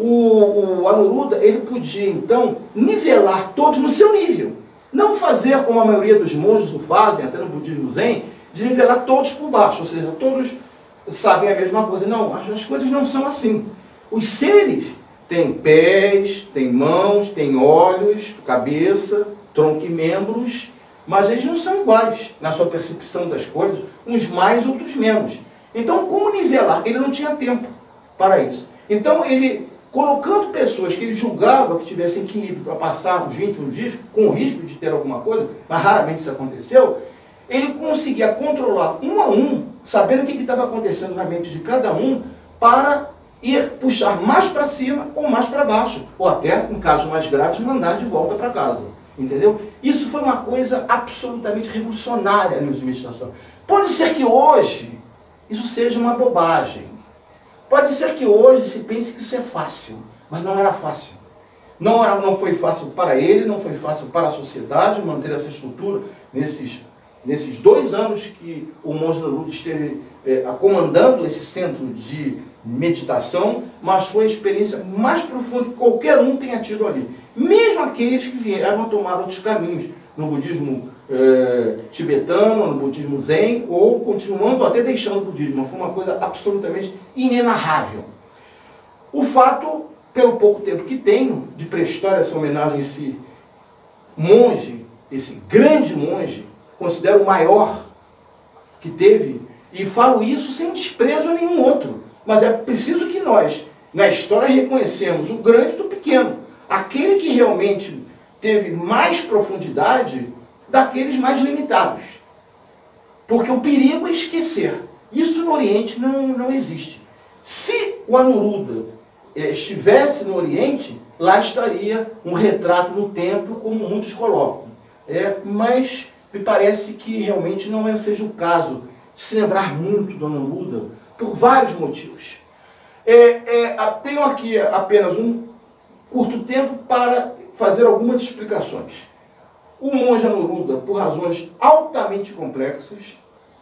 o, o Anuruddha, ele podia, então, nivelar todos no seu nível. Não fazer como a maioria dos monges o fazem, até no budismo zen, de nivelar todos por baixo, ou seja, todos sabem a mesma coisa. Não, as, as coisas não são assim. Os seres têm pés, têm mãos, têm olhos, cabeça, tronco e membros, mas eles não são iguais na sua percepção das coisas, uns mais, outros menos. Então, como nivelar? Ele não tinha tempo para isso. Então, ele, colocando pessoas que ele julgava que tivessem equilíbrio para passar os vinte e um dias, com o risco de ter alguma coisa, mas raramente isso aconteceu, ele conseguia controlar um a um, sabendo o que estava acontecendo na mente de cada um, para ir puxar mais para cima ou mais para baixo, ou até, em casos mais graves, mandar de volta para casa. Entendeu? Isso foi uma coisa absolutamente revolucionária no uso de meditação. Pode ser que hoje isso seja uma bobagem. Pode ser que hoje se pense que isso é fácil, mas não era fácil. Não, era, não foi fácil para ele, não foi fácil para a sociedade manter essa estrutura nesses, nesses dois anos que o monge Anuruddha esteve é, comandando esse centro de meditação, mas foi a experiência mais profunda que qualquer um tenha tido ali. Mesmo aqueles que vieram a tomar outros caminhos, no budismo eh, tibetano, no budismo zen, ou continuando até deixando o budismo. Foi uma coisa absolutamente inenarrável. O fato, pelo pouco tempo que tenho, de prestar essa homenagem a esse monge, esse grande monge, considero o maior que teve, e falo isso sem desprezo a nenhum outro. Mas é preciso que nós, na história, reconhecemos o grande do pequeno. Aquele que realmente teve mais profundidade daqueles mais limitados. Porque o perigo é esquecer. Isso no Oriente não, não existe. Se o Anuruddha estivesse no Oriente, lá estaria um retrato no templo, como muitos colocam. É, mas me parece que realmente não é, seja o caso de se lembrar muito do Anuruddha, por vários motivos. É, é, tenho aqui apenas um curto tempo para fazer algumas explicações. O monge Anuruddha, por razões altamente complexas,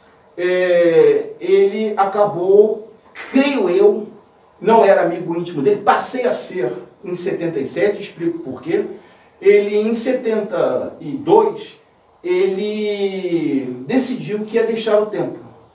é, ele acabou, creio eu, não era amigo íntimo dele, passei a ser em setenta e sete, explico por quê. Ele, em setenta e dois, ele decidiu que ia deixar o templo.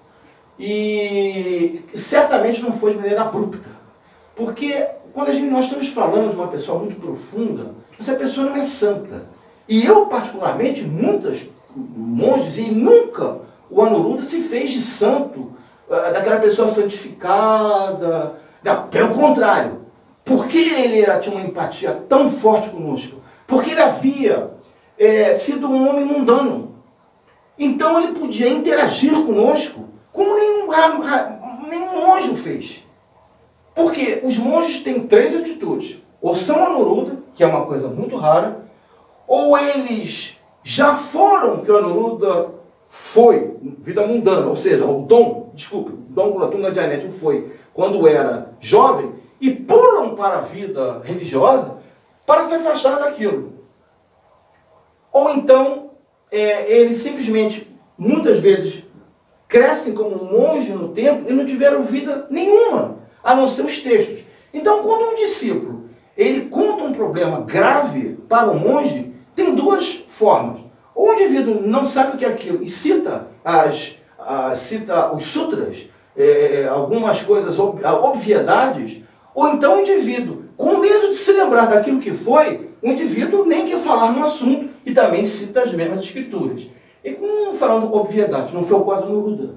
E certamente não foi de maneira abrupta, porque quando a gente, nós estamos falando de uma pessoa muito profunda, essa pessoa não é santa. E eu, particularmente, muitos monges, e nunca o Anuruddha se fez de santo, daquela pessoa santificada. Não, pelo contrário. Porque ele era, tinha uma empatia tão forte conosco? Porque ele havia é, sido um homem mundano. Então ele podia interagir conosco como nenhum, nenhum monge o fez. Porque os monges têm três atitudes. Ou são Anuruddha, que é uma coisa muito rara, ou eles já foram que o Anuruddha foi, vida mundana, ou seja, o Dom, desculpe, o Dom Kulatunga Jayaneth foi quando era jovem, e pulam para a vida religiosa para se afastar daquilo. Ou então, é, eles simplesmente, muitas vezes, crescem como monge no templo e não tiveram vida nenhuma, a não ser os textos. Então, quando um discípulo, ele conta um problema grave para o monge, tem duas formas. Ou o indivíduo não sabe o que é aquilo e cita, as, as, cita os sutras, é, algumas coisas, obviedades, ou então o indivíduo, com medo de se lembrar daquilo que foi, o indivíduo nem quer falar no assunto e também cita as mesmas escrituras. E com, falando obviedade, não foi o caso do Anuruddha.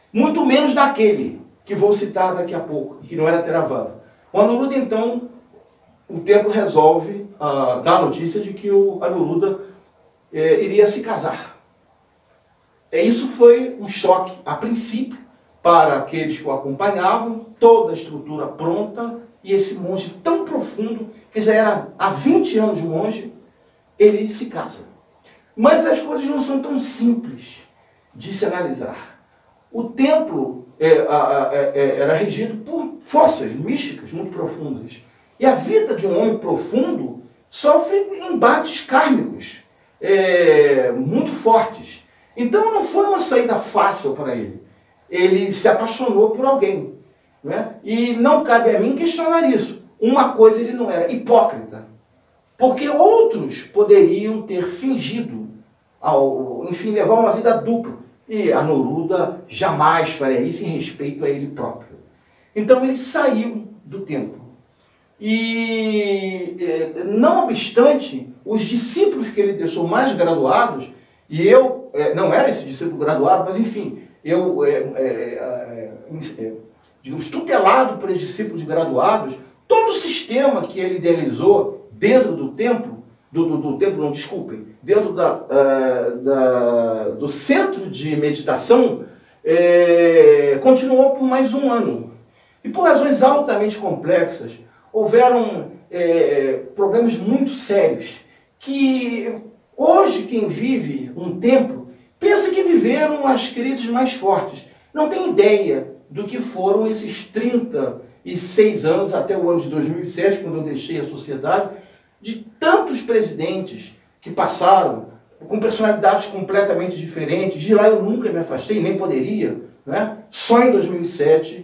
muito menos daquele que vou citar daqui a pouco, que não era Theravada. O Anuruddha, então, o templo resolve uh, dar a notícia de que o Anuruddha eh, iria se casar. E isso foi um choque, a princípio, para aqueles que o acompanhavam, toda a estrutura pronta, e esse monge tão profundo, que já era há vinte anos monge, ele se casa. Mas as coisas não são tão simples de se analisar. O templo é, é, é, era regido por forças místicas muito profundas. E a vida de um homem profundo sofre embates kármicos é, muito fortes. Então não foi uma saída fácil para ele. Ele se apaixonou por alguém. Né? E não cabe a mim questionar isso. Uma coisa ele não era, hipócrita. Porque outros poderiam ter fingido, ao, enfim, levar uma vida dupla. E Anuruddha jamais faria isso em respeito a ele próprio. Então ele saiu do templo. E, não obstante, os discípulos que ele deixou mais graduados, e eu não era esse discípulo graduado, mas enfim, eu, é, é, é, digamos, tutelado por esses discípulos graduados, todo o sistema que ele idealizou dentro do templo, do, do, do templo, não, desculpem, dentro da, uh, da, do centro de meditação, é, continuou por mais um ano. E por razões altamente complexas, houveram é, problemas muito sérios, que hoje quem vive um templo pensa que viveram as crises mais fortes. Não tem ideia do que foram esses trinta e seis anos, até o ano de dois mil e sete, quando eu deixei a sociedade, de tantos presidentes que passaram, com personalidades completamente diferentes. De lá eu nunca me afastei, nem poderia, né? Só em dois mil e sete,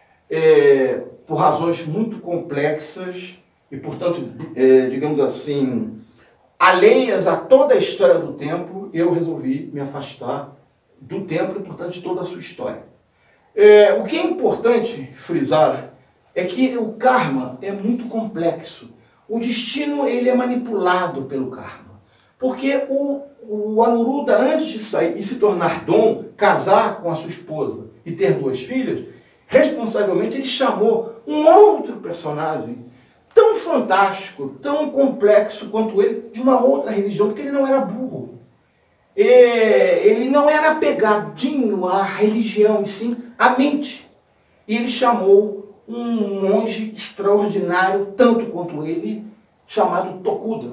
é, por razões muito complexas e, portanto, é, digamos assim, alheias a toda a história do templo, eu resolvi me afastar do templo e, portanto, de toda a sua história. É, o que é importante frisar é que o karma é muito complexo. O destino ele é manipulado pelo karma. Porque o, o Anuruddha, antes de sair e se tornar Dom, casar com a sua esposa e ter duas filhas, responsavelmente ele chamou um outro personagem tão fantástico, tão complexo quanto ele, de uma outra religião, porque ele não era burro. E ele não era apegadinho à religião, e sim à mente. E ele chamou um monge extraordinário, tanto quanto ele, chamado Tokuda,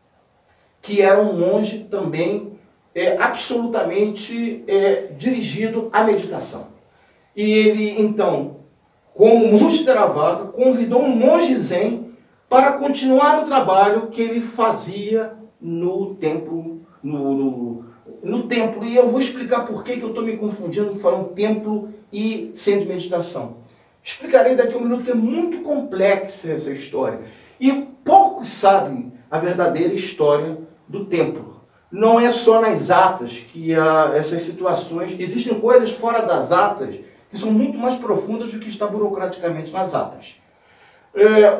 que era um monge também é, absolutamente é, dirigido à meditação. E ele, então, como monge Theravada, convidou um monge Zen para continuar o trabalho que ele fazia no templo, no, no, no templo. E eu vou explicar por que que eu estou me confundindo falando templo e centro de meditação. Explicarei daqui a um minuto que é muito complexa essa história. E poucos sabem a verdadeira história do templo. Não é só nas atas que há essas situações. Existem coisas fora das atas que são muito mais profundas do que está burocraticamente nas atas. É,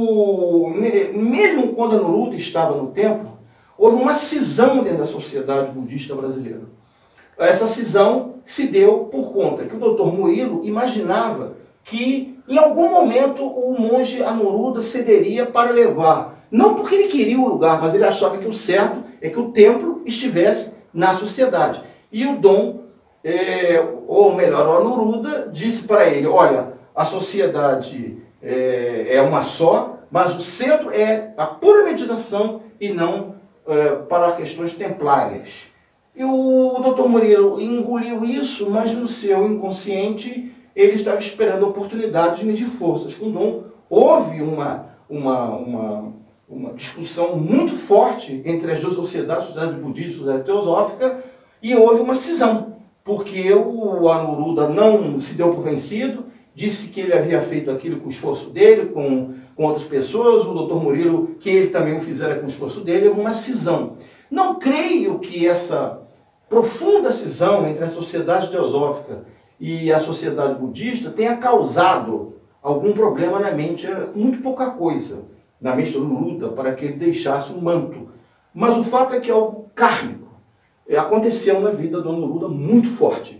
o, mesmo quando Anuruddha estava no templo, houve uma cisão dentro da sociedade budista brasileira. Essa cisão se deu por conta que o doutor Murilo imaginava que em algum momento o monge Anuruddha cederia para levar, não porque ele queria o lugar, mas ele achava que o certo é que o templo estivesse na sociedade. E o Dom, é, ou melhor, o Anuruddha, disse para ele, olha, a sociedade é, é uma só, mas o centro é a pura meditação e não é, para questões templárias. E o doutor Murilo engoliu isso, mas no seu inconsciente ele estava esperando a oportunidade de medir forças com o Dom. Houve uma, uma, uma, uma discussão muito forte entre as duas sociedades, a sociedade budista e a sociedade teosófica, e houve uma cisão, porque o Anuruddha não se deu por vencido, disse que ele havia feito aquilo com o esforço dele, com, com outras pessoas, o doutor Murilo, que ele também o fizera com o esforço dele, houve uma cisão. Não creio que essa profunda cisão entre a sociedade teosófica e a sociedade budista tenha causado algum problema na mente, era muito pouca coisa na mente do Anuruddha para que ele deixasse um manto. Mas o fato é que algo kármico aconteceu na vida do Anuruddha muito forte.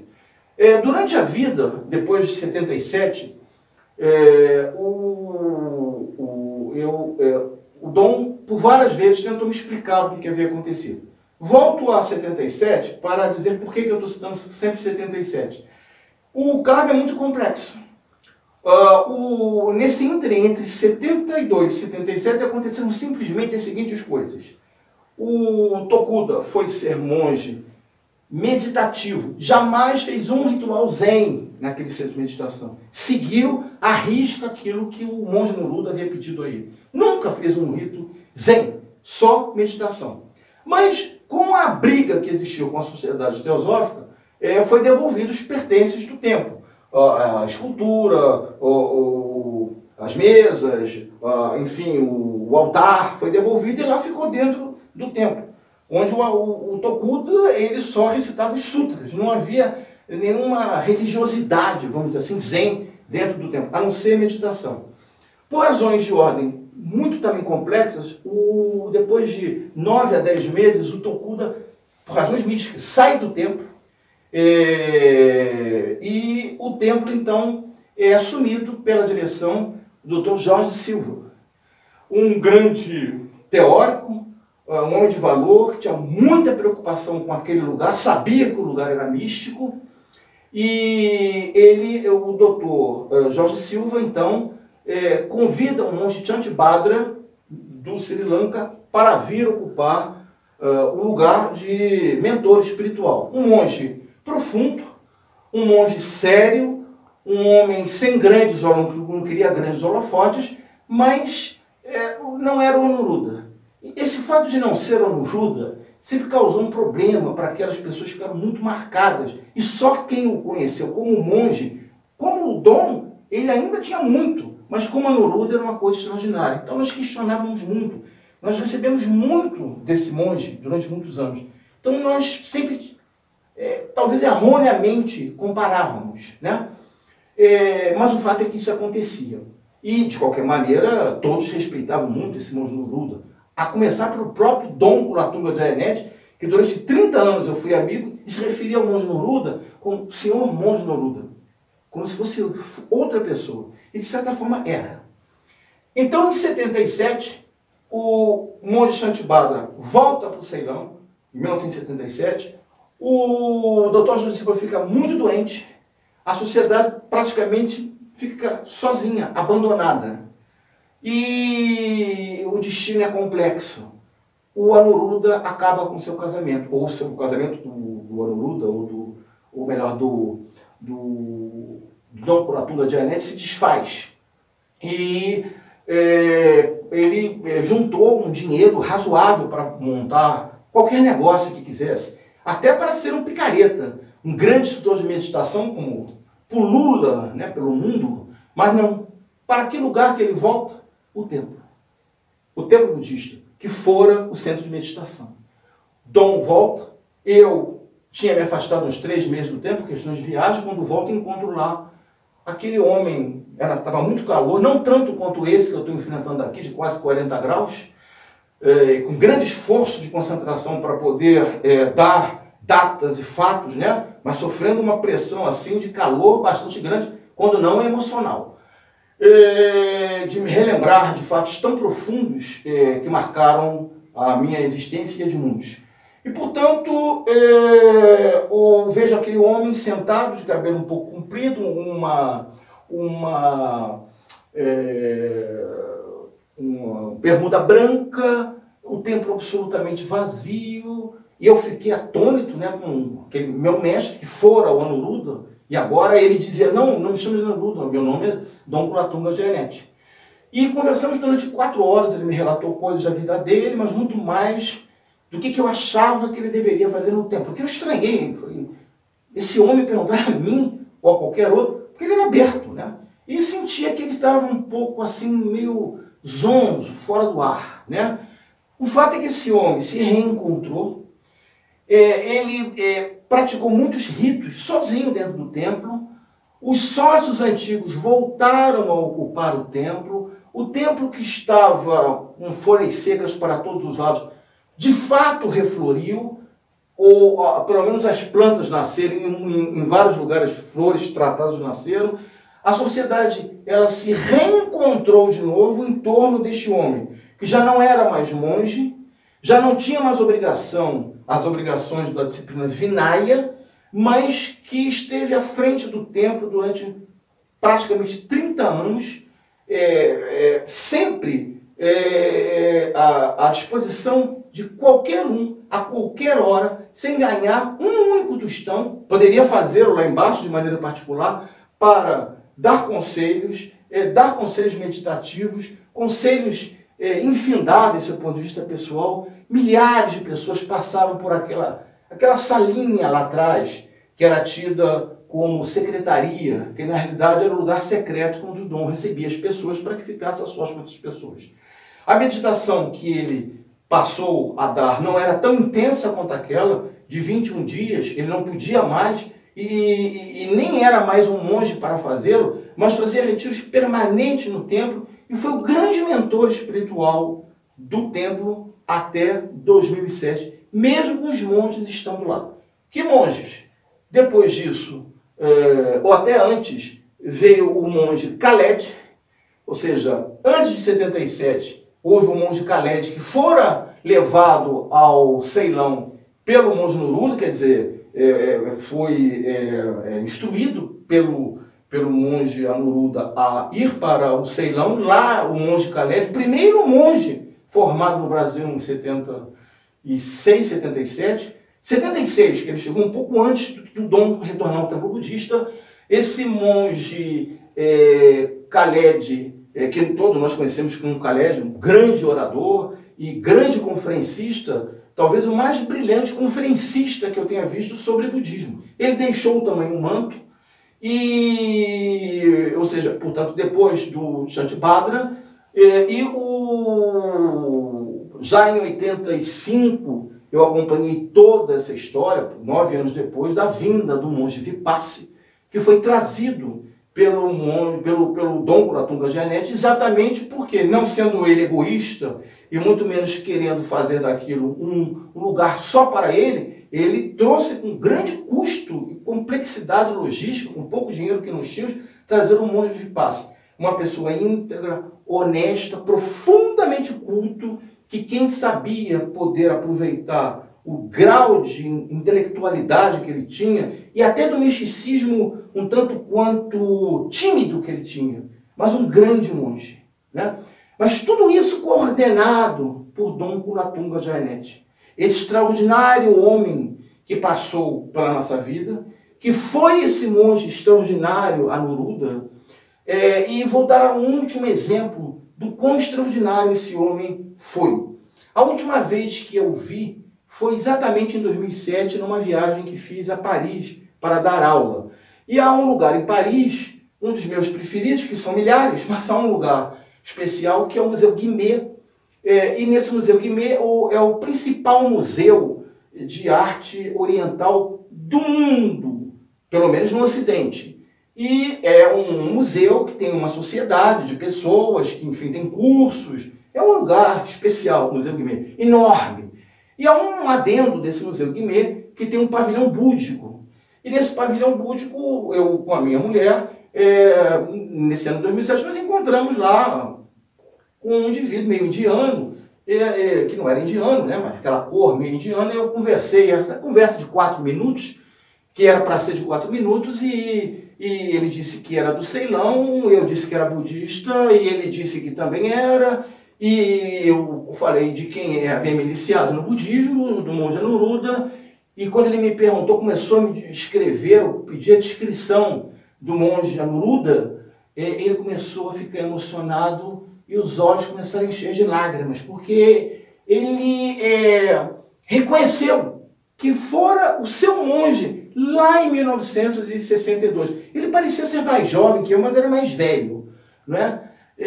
É, durante a vida, depois de setenta e sete, é, o, o, eu, é, o Dom, por várias vezes, tentou me explicar o que, que havia acontecido. Volto a setenta e sete para dizer por que, que eu estou citando sempre setenta e sete. O caso é muito complexo. Uh, o, nesse ínterim, entre setenta e dois e setenta e sete, aconteceram simplesmente as seguintes coisas. O Tokuda foi ser monge meditativo, jamais fez um ritual zen naquele centro de meditação. Seguiu à risca aquilo que o monge Noruda havia pedido a ele. Nunca fez um rito zen, só meditação. Mas, com a briga que existiu com a sociedade teosófica, é, foi devolvido os pertences do templo. A escultura, o, o, as mesas, a, enfim, o, o altar foi devolvido e lá ficou dentro do templo, onde o, o, o Tokuda ele só recitava os sutras, não havia nenhuma religiosidade, vamos dizer assim, zen dentro do templo, a não ser meditação. Por razões de ordem muito também complexas, o, depois de nove a dez meses, o Tokuda, por razões místicas, sai do templo. É, e o templo, então, é assumido pela direção do doutor Jorge Silva, um grande teórico, um homem de valor, que tinha muita preocupação com aquele lugar, sabia que o lugar era místico, e ele, o doutor Jorge Silva, então, é, convida o monge Chantibhadra, do Sri Lanka, para vir ocupar uh, o lugar de mentor espiritual. Um monge profundo, um monge sério, um homem sem grandes holofotes, não queria grandes holofotes, mas é, não era o Anuruddha. Esse fato de não ser o Anuruddha sempre causou um problema para aquelas pessoas que ficaram muito marcadas. E só quem o conheceu como monge, como o dom, ele ainda tinha muito, mas como Anuruddha era uma coisa extraordinária. Então nós questionávamos muito, nós recebemos muito desse monge durante muitos anos. Então nós sempre... É, talvez erroneamente comparávamos, né? É, mas o fato é que isso acontecia. E, de qualquer maneira, todos respeitavam muito esse monge Noruda. A começar pelo próprio Dom Kulatunga Jayalongkorn, que durante trinta anos eu fui amigo, e se referia ao monge Noruda como senhor monge Noruda, como se fosse outra pessoa. E, de certa forma, era. Então, em setenta e sete, o monge Chantibhadra volta para o Ceilão, em mil novecentos e setenta e sete. O doutor Jorge Silva fica muito doente, a sociedade praticamente fica sozinha, abandonada. E o destino é complexo. O Anuruddha acaba com seu casamento, ou seu casamento do, do Anuruddha, ou, do, ou melhor, do, do, do Dom Kulatunga Jayalongkorn se desfaz. E é, ele é, juntou um dinheiro razoável para montar qualquer negócio que quisesse. Até para ser um picareta, um grande instrutor de meditação, como pulula, né, pelo mundo, mas não. Para que lugar que ele volta? O templo. O templo budista, que fora o centro de meditação. Dom volta, eu tinha me afastado uns três meses do templo, questões de viagem, quando volto encontro lá aquele homem, estava muito calor, não tanto quanto esse que eu estou enfrentando aqui, de quase quarenta graus, É, com grande esforço de concentração para poder é, dar datas e fatos, né? Mas sofrendo uma pressão assim de calor bastante grande, quando não é emocional. É, de me relembrar de fatos tão profundos é, que marcaram a minha existência e a de muitos. E, portanto, é, eu vejo aquele homem sentado, de cabelo um pouco comprido, uma... uma é, uma bermuda branca, o templo absolutamente vazio, e eu fiquei atônito, né, com aquele meu mestre, que fora o Anuruddha, e agora ele dizia, não, não me chame de Anuruddha, meu nome é Dom Kulatunga Jayalongkorn. E conversamos durante quatro horas, ele me relatou coisas da vida dele, mas muito mais do que, que eu achava que ele deveria fazer no templo. Porque eu estranhei, falei, esse homem perguntar a mim, ou a qualquer outro, porque ele era aberto, né? E sentia que ele estava um pouco assim, meio zonzo, fora do ar, né? O fato é que esse homem se reencontrou, é, ele é, praticou muitos ritos sozinho dentro do templo, os sócios antigos voltaram a ocupar o templo, o templo que estava com folhas secas para todos os lados, de fato refloriu, ou ó, pelo menos as plantas nasceram, em, em, em vários lugares flores tratadas nasceram, a sociedade ela se reencontrou de novo em torno deste homem, que já não era mais monge, já não tinha mais obrigação, as obrigações da disciplina Vinaya, mas que esteve à frente do templo durante praticamente trinta anos, é, é, sempre é, à, à disposição de qualquer um, a qualquer hora, sem ganhar um único tostão. Poderia fazê-lo lá embaixo de maneira particular para dar conselhos, é, dar conselhos meditativos, conselhos é, infindáveis do seu ponto de vista pessoal. Milhares de pessoas passavam por aquela, aquela salinha lá atrás, que era tida como secretaria, que na realidade era um lugar secreto onde o Dom recebia as pessoas para que ficasse a sós com outras pessoas. A meditação que ele passou a dar não era tão intensa quanto aquela, de vinte e um dias, ele não podia mais, e, e, e nem era mais um monge para fazê-lo, mas fazia retiros permanentes no templo, e foi o grande mentor espiritual do templo até dois mil e sete, mesmo com os monges estando lá. Que monges? Depois disso, é, ou até antes, veio o monge Khaled, ou seja, antes de setenta e sete, houve o monge Khaled que fora levado ao Ceilão pelo monge Nuruda, quer dizer, é, foi é, é, instruído pelo, pelo monge Anuruddha a ir para o Ceilão. Lá o monge Khaled, primeiro monge formado no Brasil em setenta e seis, setenta e sete, setenta e seis, que ele chegou um pouco antes do Dom retornar ao templo budista. Esse monge é, Khaled, é, que todos nós conhecemos como Khaled, um grande orador e grande conferencista, talvez o mais brilhante conferencista que eu tenha visto sobre budismo. Ele deixou também um manto, e, ou seja, portanto, depois do Shantibhadra, é, e o, já em oitenta e cinco, eu acompanhei toda essa história, nove anos depois, da vinda do monge Vipassi, que foi trazido pelo, monge, pelo, pelo Dom Kulatunga Janete, exatamente porque, não sendo ele egoísta, e muito menos querendo fazer daquilo um, um lugar só para ele, ele trouxe com grande custo e complexidade logística, com pouco dinheiro que nós tínhamos, trazer o monge Vipassi. Uma pessoa íntegra, honesta, profundamente culto, que quem sabia poder aproveitar o grau de intelectualidade que ele tinha e até do misticismo um tanto quanto tímido que ele tinha, mas um grande monge, né? Mas tudo isso coordenado por Dom Kulatunga Janete, esse extraordinário homem que passou pela nossa vida, que foi esse monge extraordinário, Anuruddha, é, e vou dar um último exemplo do quão extraordinário esse homem foi. A última vez que eu vi foi exatamente em dois mil e sete, numa viagem que fiz a Paris para dar aula. E há um lugar em Paris, um dos meus preferidos, que são milhares, mas há um lugar especial que é o Museu Guimet. É, e nesse Museu Guimet é o principal museu de arte oriental do mundo, pelo menos no Ocidente. E é um museu que tem uma sociedade de pessoas que, enfim, tem cursos. É um lugar especial, o Museu Guimet, enorme. E há um adendo desse Museu Guimet que tem um pavilhão búdico. E nesse pavilhão búdico, eu com a minha mulher, é, nesse ano de dois mil e sete, nós encontramos lá com um indivíduo meio indiano, é, é, que não era indiano, né, mas aquela cor meio indiana. Eu conversei, essa conversa de quatro minutos, que era para ser de quatro minutos, e, e ele disse que era do Ceilão, eu disse que era budista, e ele disse que também era. E eu falei de quem havia me iniciado no budismo, do monge Anuruddha, e quando ele me perguntou, começou a me escrever, eu pedi a descrição do monge Anuruddha, ele começou a ficar emocionado e os olhos começaram a encher de lágrimas, porque ele é, reconheceu que fora o seu monge lá em mil novecentos e sessenta e dois. Ele parecia ser mais jovem que eu, mas era mais velho, não é?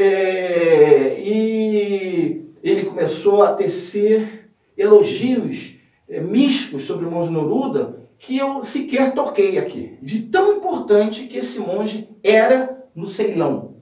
É, e ele começou a tecer elogios é, místicos sobre o monge Anuruddha que eu sequer toquei aqui, de tão importante que esse monge era no Ceilão.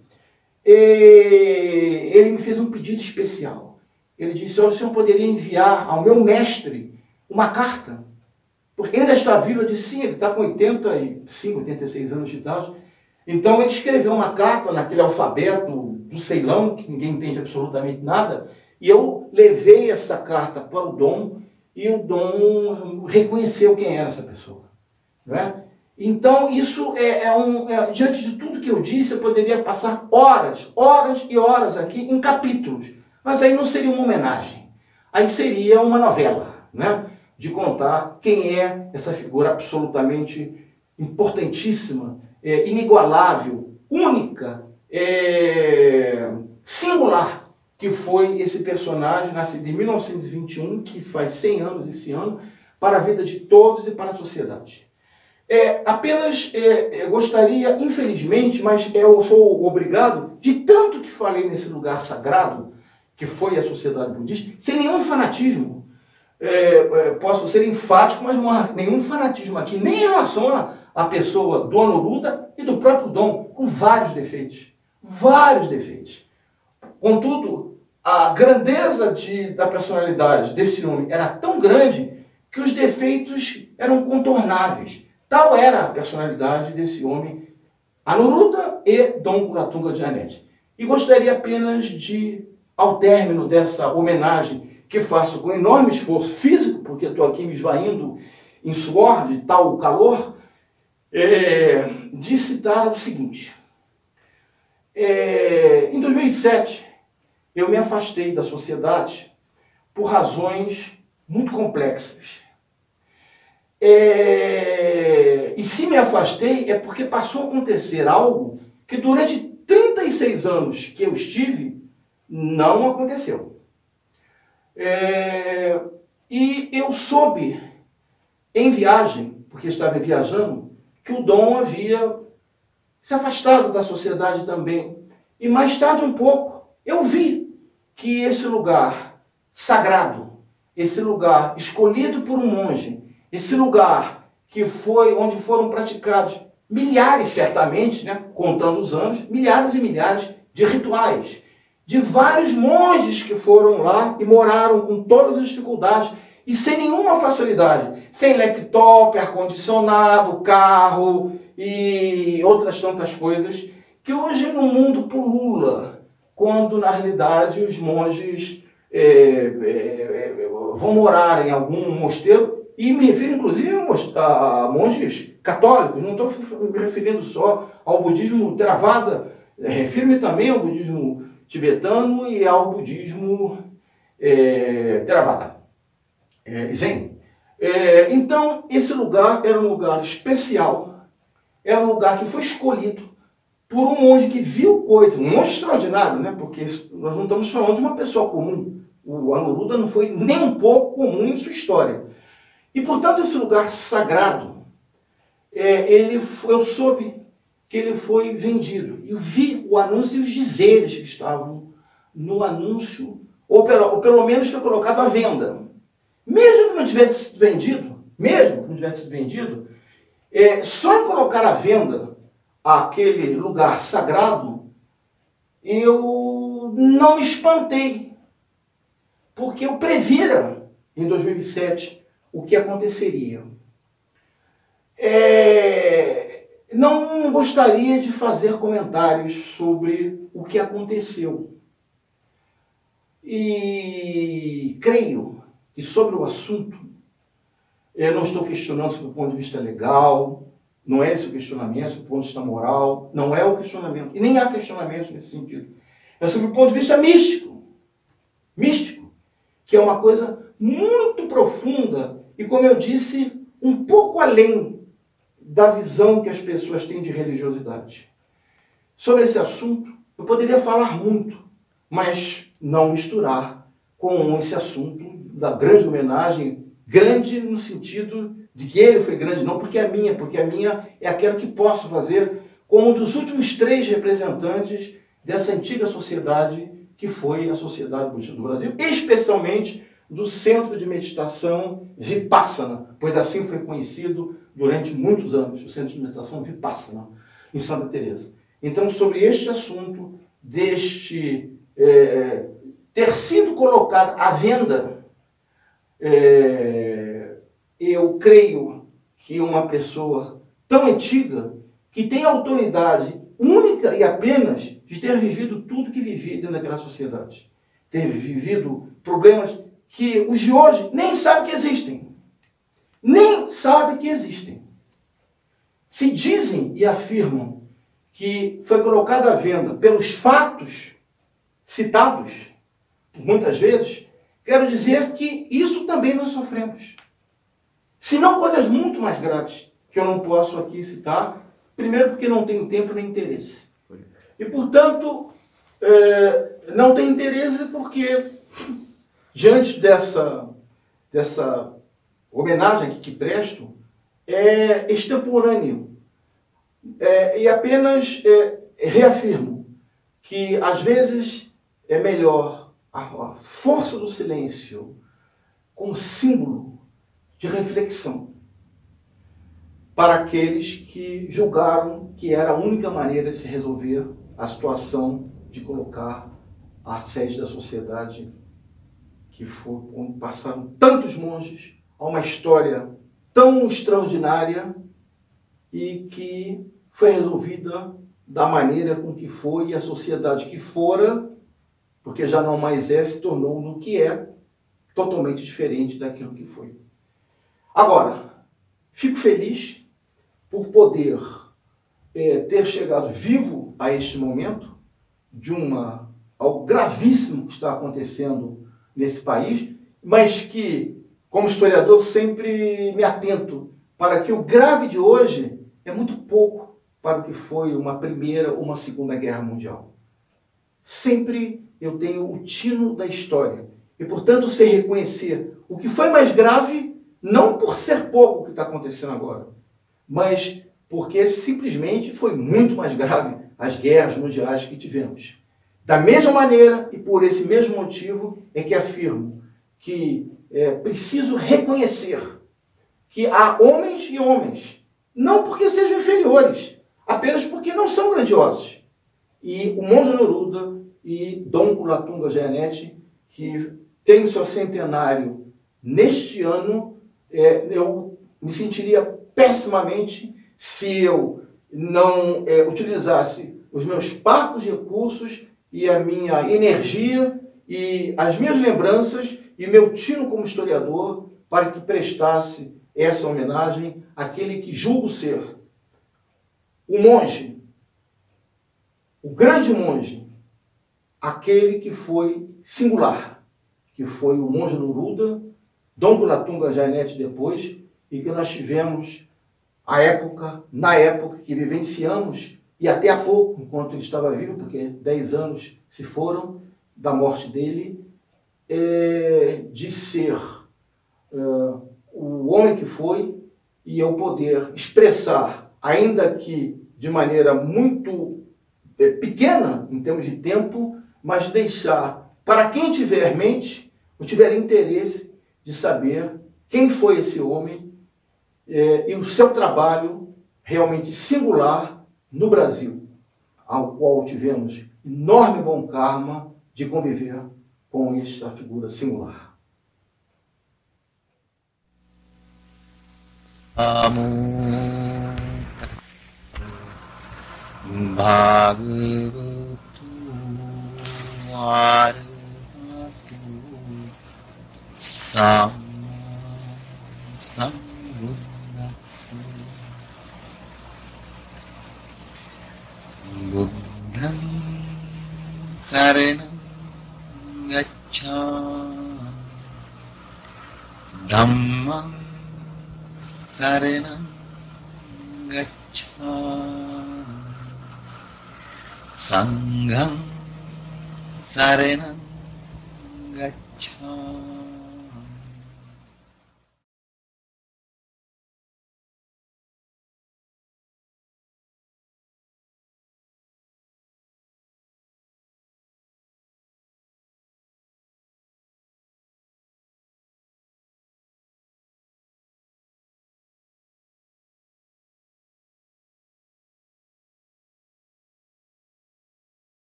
E ele me fez um pedido especial. Ele disse: olha, o senhor poderia enviar ao meu mestre uma carta porque ele ainda está vivo. Eu disse, sim, ele está com oitenta e cinco, oitenta e seis anos de idade. Então ele escreveu uma carta naquele alfabeto do Ceilão, que ninguém entende absolutamente nada, e eu levei essa carta para o Dom, e o Dom reconheceu quem era essa pessoa. Não é? Então isso é, é um... É, diante de tudo que eu disse, eu poderia passar horas, horas e horas aqui em capítulos, mas aí não seria uma homenagem, aí seria uma novela, né? De contar quem é essa figura absolutamente importantíssima, é, inigualável, única, é, singular, que foi esse personagem, nascido em mil novecentos e vinte e um, que faz cem anos esse ano, para a vida de todos e para a sociedade. É, apenas é, eu gostaria, infelizmente, mas eu sou obrigado, de tanto que falei nesse lugar sagrado, que foi a sociedade budista, sem nenhum fanatismo. É, é, posso ser enfático, mas não há nenhum fanatismo aqui, nem em relação a a pessoa do Anuruddha e do próprio Dom, com vários defeitos. Vários defeitos. Contudo, a grandeza de, da personalidade desse homem era tão grande que os defeitos eram contornáveis. Tal era a personalidade desse homem, Anuruddha e Dom Curatunga Dinanete. E gostaria apenas de, ao término dessa homenagem, que faço com enorme esforço físico, porque estou aqui me esvaindo em suor de tal calor, É, de citar o seguinte. É, em dois mil e sete, eu me afastei da sociedade por razões muito complexas. É, e se me afastei é porque passou a acontecer algo que durante trinta e seis anos que eu estive, não aconteceu. É, e eu soube, em viagem, porque estava viajando, que o Dom havia se afastado da sociedade também. E mais tarde um pouco, eu vi que esse lugar sagrado, esse lugar escolhido por um monge, esse lugar que foi onde foram praticados milhares, certamente, né, contando os anos, milhares e milhares de rituais, de vários monges que foram lá e moraram com todas as dificuldades, e sem nenhuma facilidade, sem laptop, ar-condicionado, carro e outras tantas coisas, que hoje no mundo pulula, quando na realidade os monges é, é, é, vão morar em algum mosteiro, e me refiro inclusive a monges católicos, não estou me referindo só ao budismo Theravada, refiro-me também ao budismo tibetano e ao budismo é, Theravada. É, Zen. É, então, esse lugar era um lugar especial, era um lugar que foi escolhido por um monge que viu coisas, um monge extraordinário, né? Porque nós não estamos falando de uma pessoa comum. O Anuruddha não foi nem um pouco comum em sua história. E, portanto, esse lugar sagrado, é, ele, eu soube que ele foi vendido. Eu vi o anúncio e os dizeres que estavam no anúncio, ou pelo, ou pelo menos foi colocado à venda. Mesmo que não tivesse sido vendido, mesmo que não tivesse sido vendido, é, só em colocar à venda aquele lugar sagrado, eu não me espantei, porque eu previra em dois mil e sete o que aconteceria. É, não gostaria de fazer comentários sobre o que aconteceu. E creio que sobre o assunto, eu não estou questionando sobre o ponto de vista legal, não é esse o questionamento, sobre o ponto de vista moral, não é o questionamento, e nem há questionamento nesse sentido. É sobre o ponto de vista místico, místico, que é uma coisa muito profunda e, como eu disse, um pouco além da visão que as pessoas têm de religiosidade. Sobre esse assunto, eu poderia falar muito, mas não misturar com esse assunto da grande homenagem, grande no sentido de que ele foi grande, não porque é minha, porque a minha é aquela que posso fazer como um dos últimos três representantes dessa antiga sociedade que foi a Sociedade Budista do Brasil, especialmente do Centro de Meditação Vipassana, pois assim foi conhecido durante muitos anos, o Centro de Meditação Vipassana, em Santa Teresa. Então, sobre este assunto, deste é, ter sido colocado à venda, é, eu creio que uma pessoa tão antiga, que tem autoridade única e apenas de ter vivido tudo que vivi dentro daquela sociedade. Ter vivido problemas que os de hoje nem sabem que existem. Nem sabem que existem. Se dizem e afirmam que foi colocado à venda pelos fatos citados, muitas vezes, quero dizer que isso também nós sofremos. Se não coisas muito mais graves, que eu não posso aqui citar, primeiro porque não tenho tempo nem interesse. E, portanto, é, não tenho interesse porque, diante dessa, dessa homenagem aqui que presto, é extemporâneo. É, e apenas é, reafirmo que, às vezes, é melhor a, a força do silêncio como símbolo de reflexão para aqueles que julgaram que era a única maneira de se resolver a situação de colocar a sede da sociedade, que foi onde passaram tantos monges, a uma história tão extraordinária e que foi resolvida da maneira com que foi, e a sociedade que fora, porque já não mais é, se tornou no que é, totalmente diferente daquilo que foi. Agora, fico feliz por poder é, ter chegado vivo a este momento de uma, algo gravíssimo que está acontecendo nesse país, mas que, como historiador, sempre me atento para que o grave de hoje é muito pouco para o que foi uma primeira ou uma segunda guerra mundial. Sempre eu tenho o tino da história e, portanto, sei reconhecer o que foi mais grave, não por ser pouco o que está acontecendo agora, mas porque simplesmente foi muito mais grave as guerras mundiais que tivemos. Da mesma maneira, e por esse mesmo motivo, é que afirmo que é preciso reconhecer que há homens e homens, não porque sejam inferiores, apenas porque não são grandiosos. E o Monge Neruda e Dom Culatunga Gianetti, que tem o seu centenário neste ano, é, eu me sentiria pessimamente se eu não é, utilizasse os meus parcos recursos e a minha energia e as minhas lembranças e meu tino como historiador para que prestasse essa homenagem àquele que julgo ser o monge, o grande monge, aquele que foi singular, que foi o Monge Neruda, Dom Culatunga Gianetti depois, e que nós tivemos a época, na época que vivenciamos, e até há pouco, enquanto ele estava vivo, porque dez anos se foram da morte dele, é, de ser é, o homem que foi, e eu poder expressar, ainda que de maneira muito é, pequena, em termos de tempo, mas deixar para quem tiver mente, ou tiver interesse de saber quem foi esse homem é, e o seu trabalho realmente singular no Brasil, ao qual tivemos enorme bom karma de conviver com esta figura singular. Amo Bhagavatu Arhatu Sam Sambuddhassa Buddham Saranam Gacchami Dhammam Saranam Gacchami Sangham Saranam Gacchami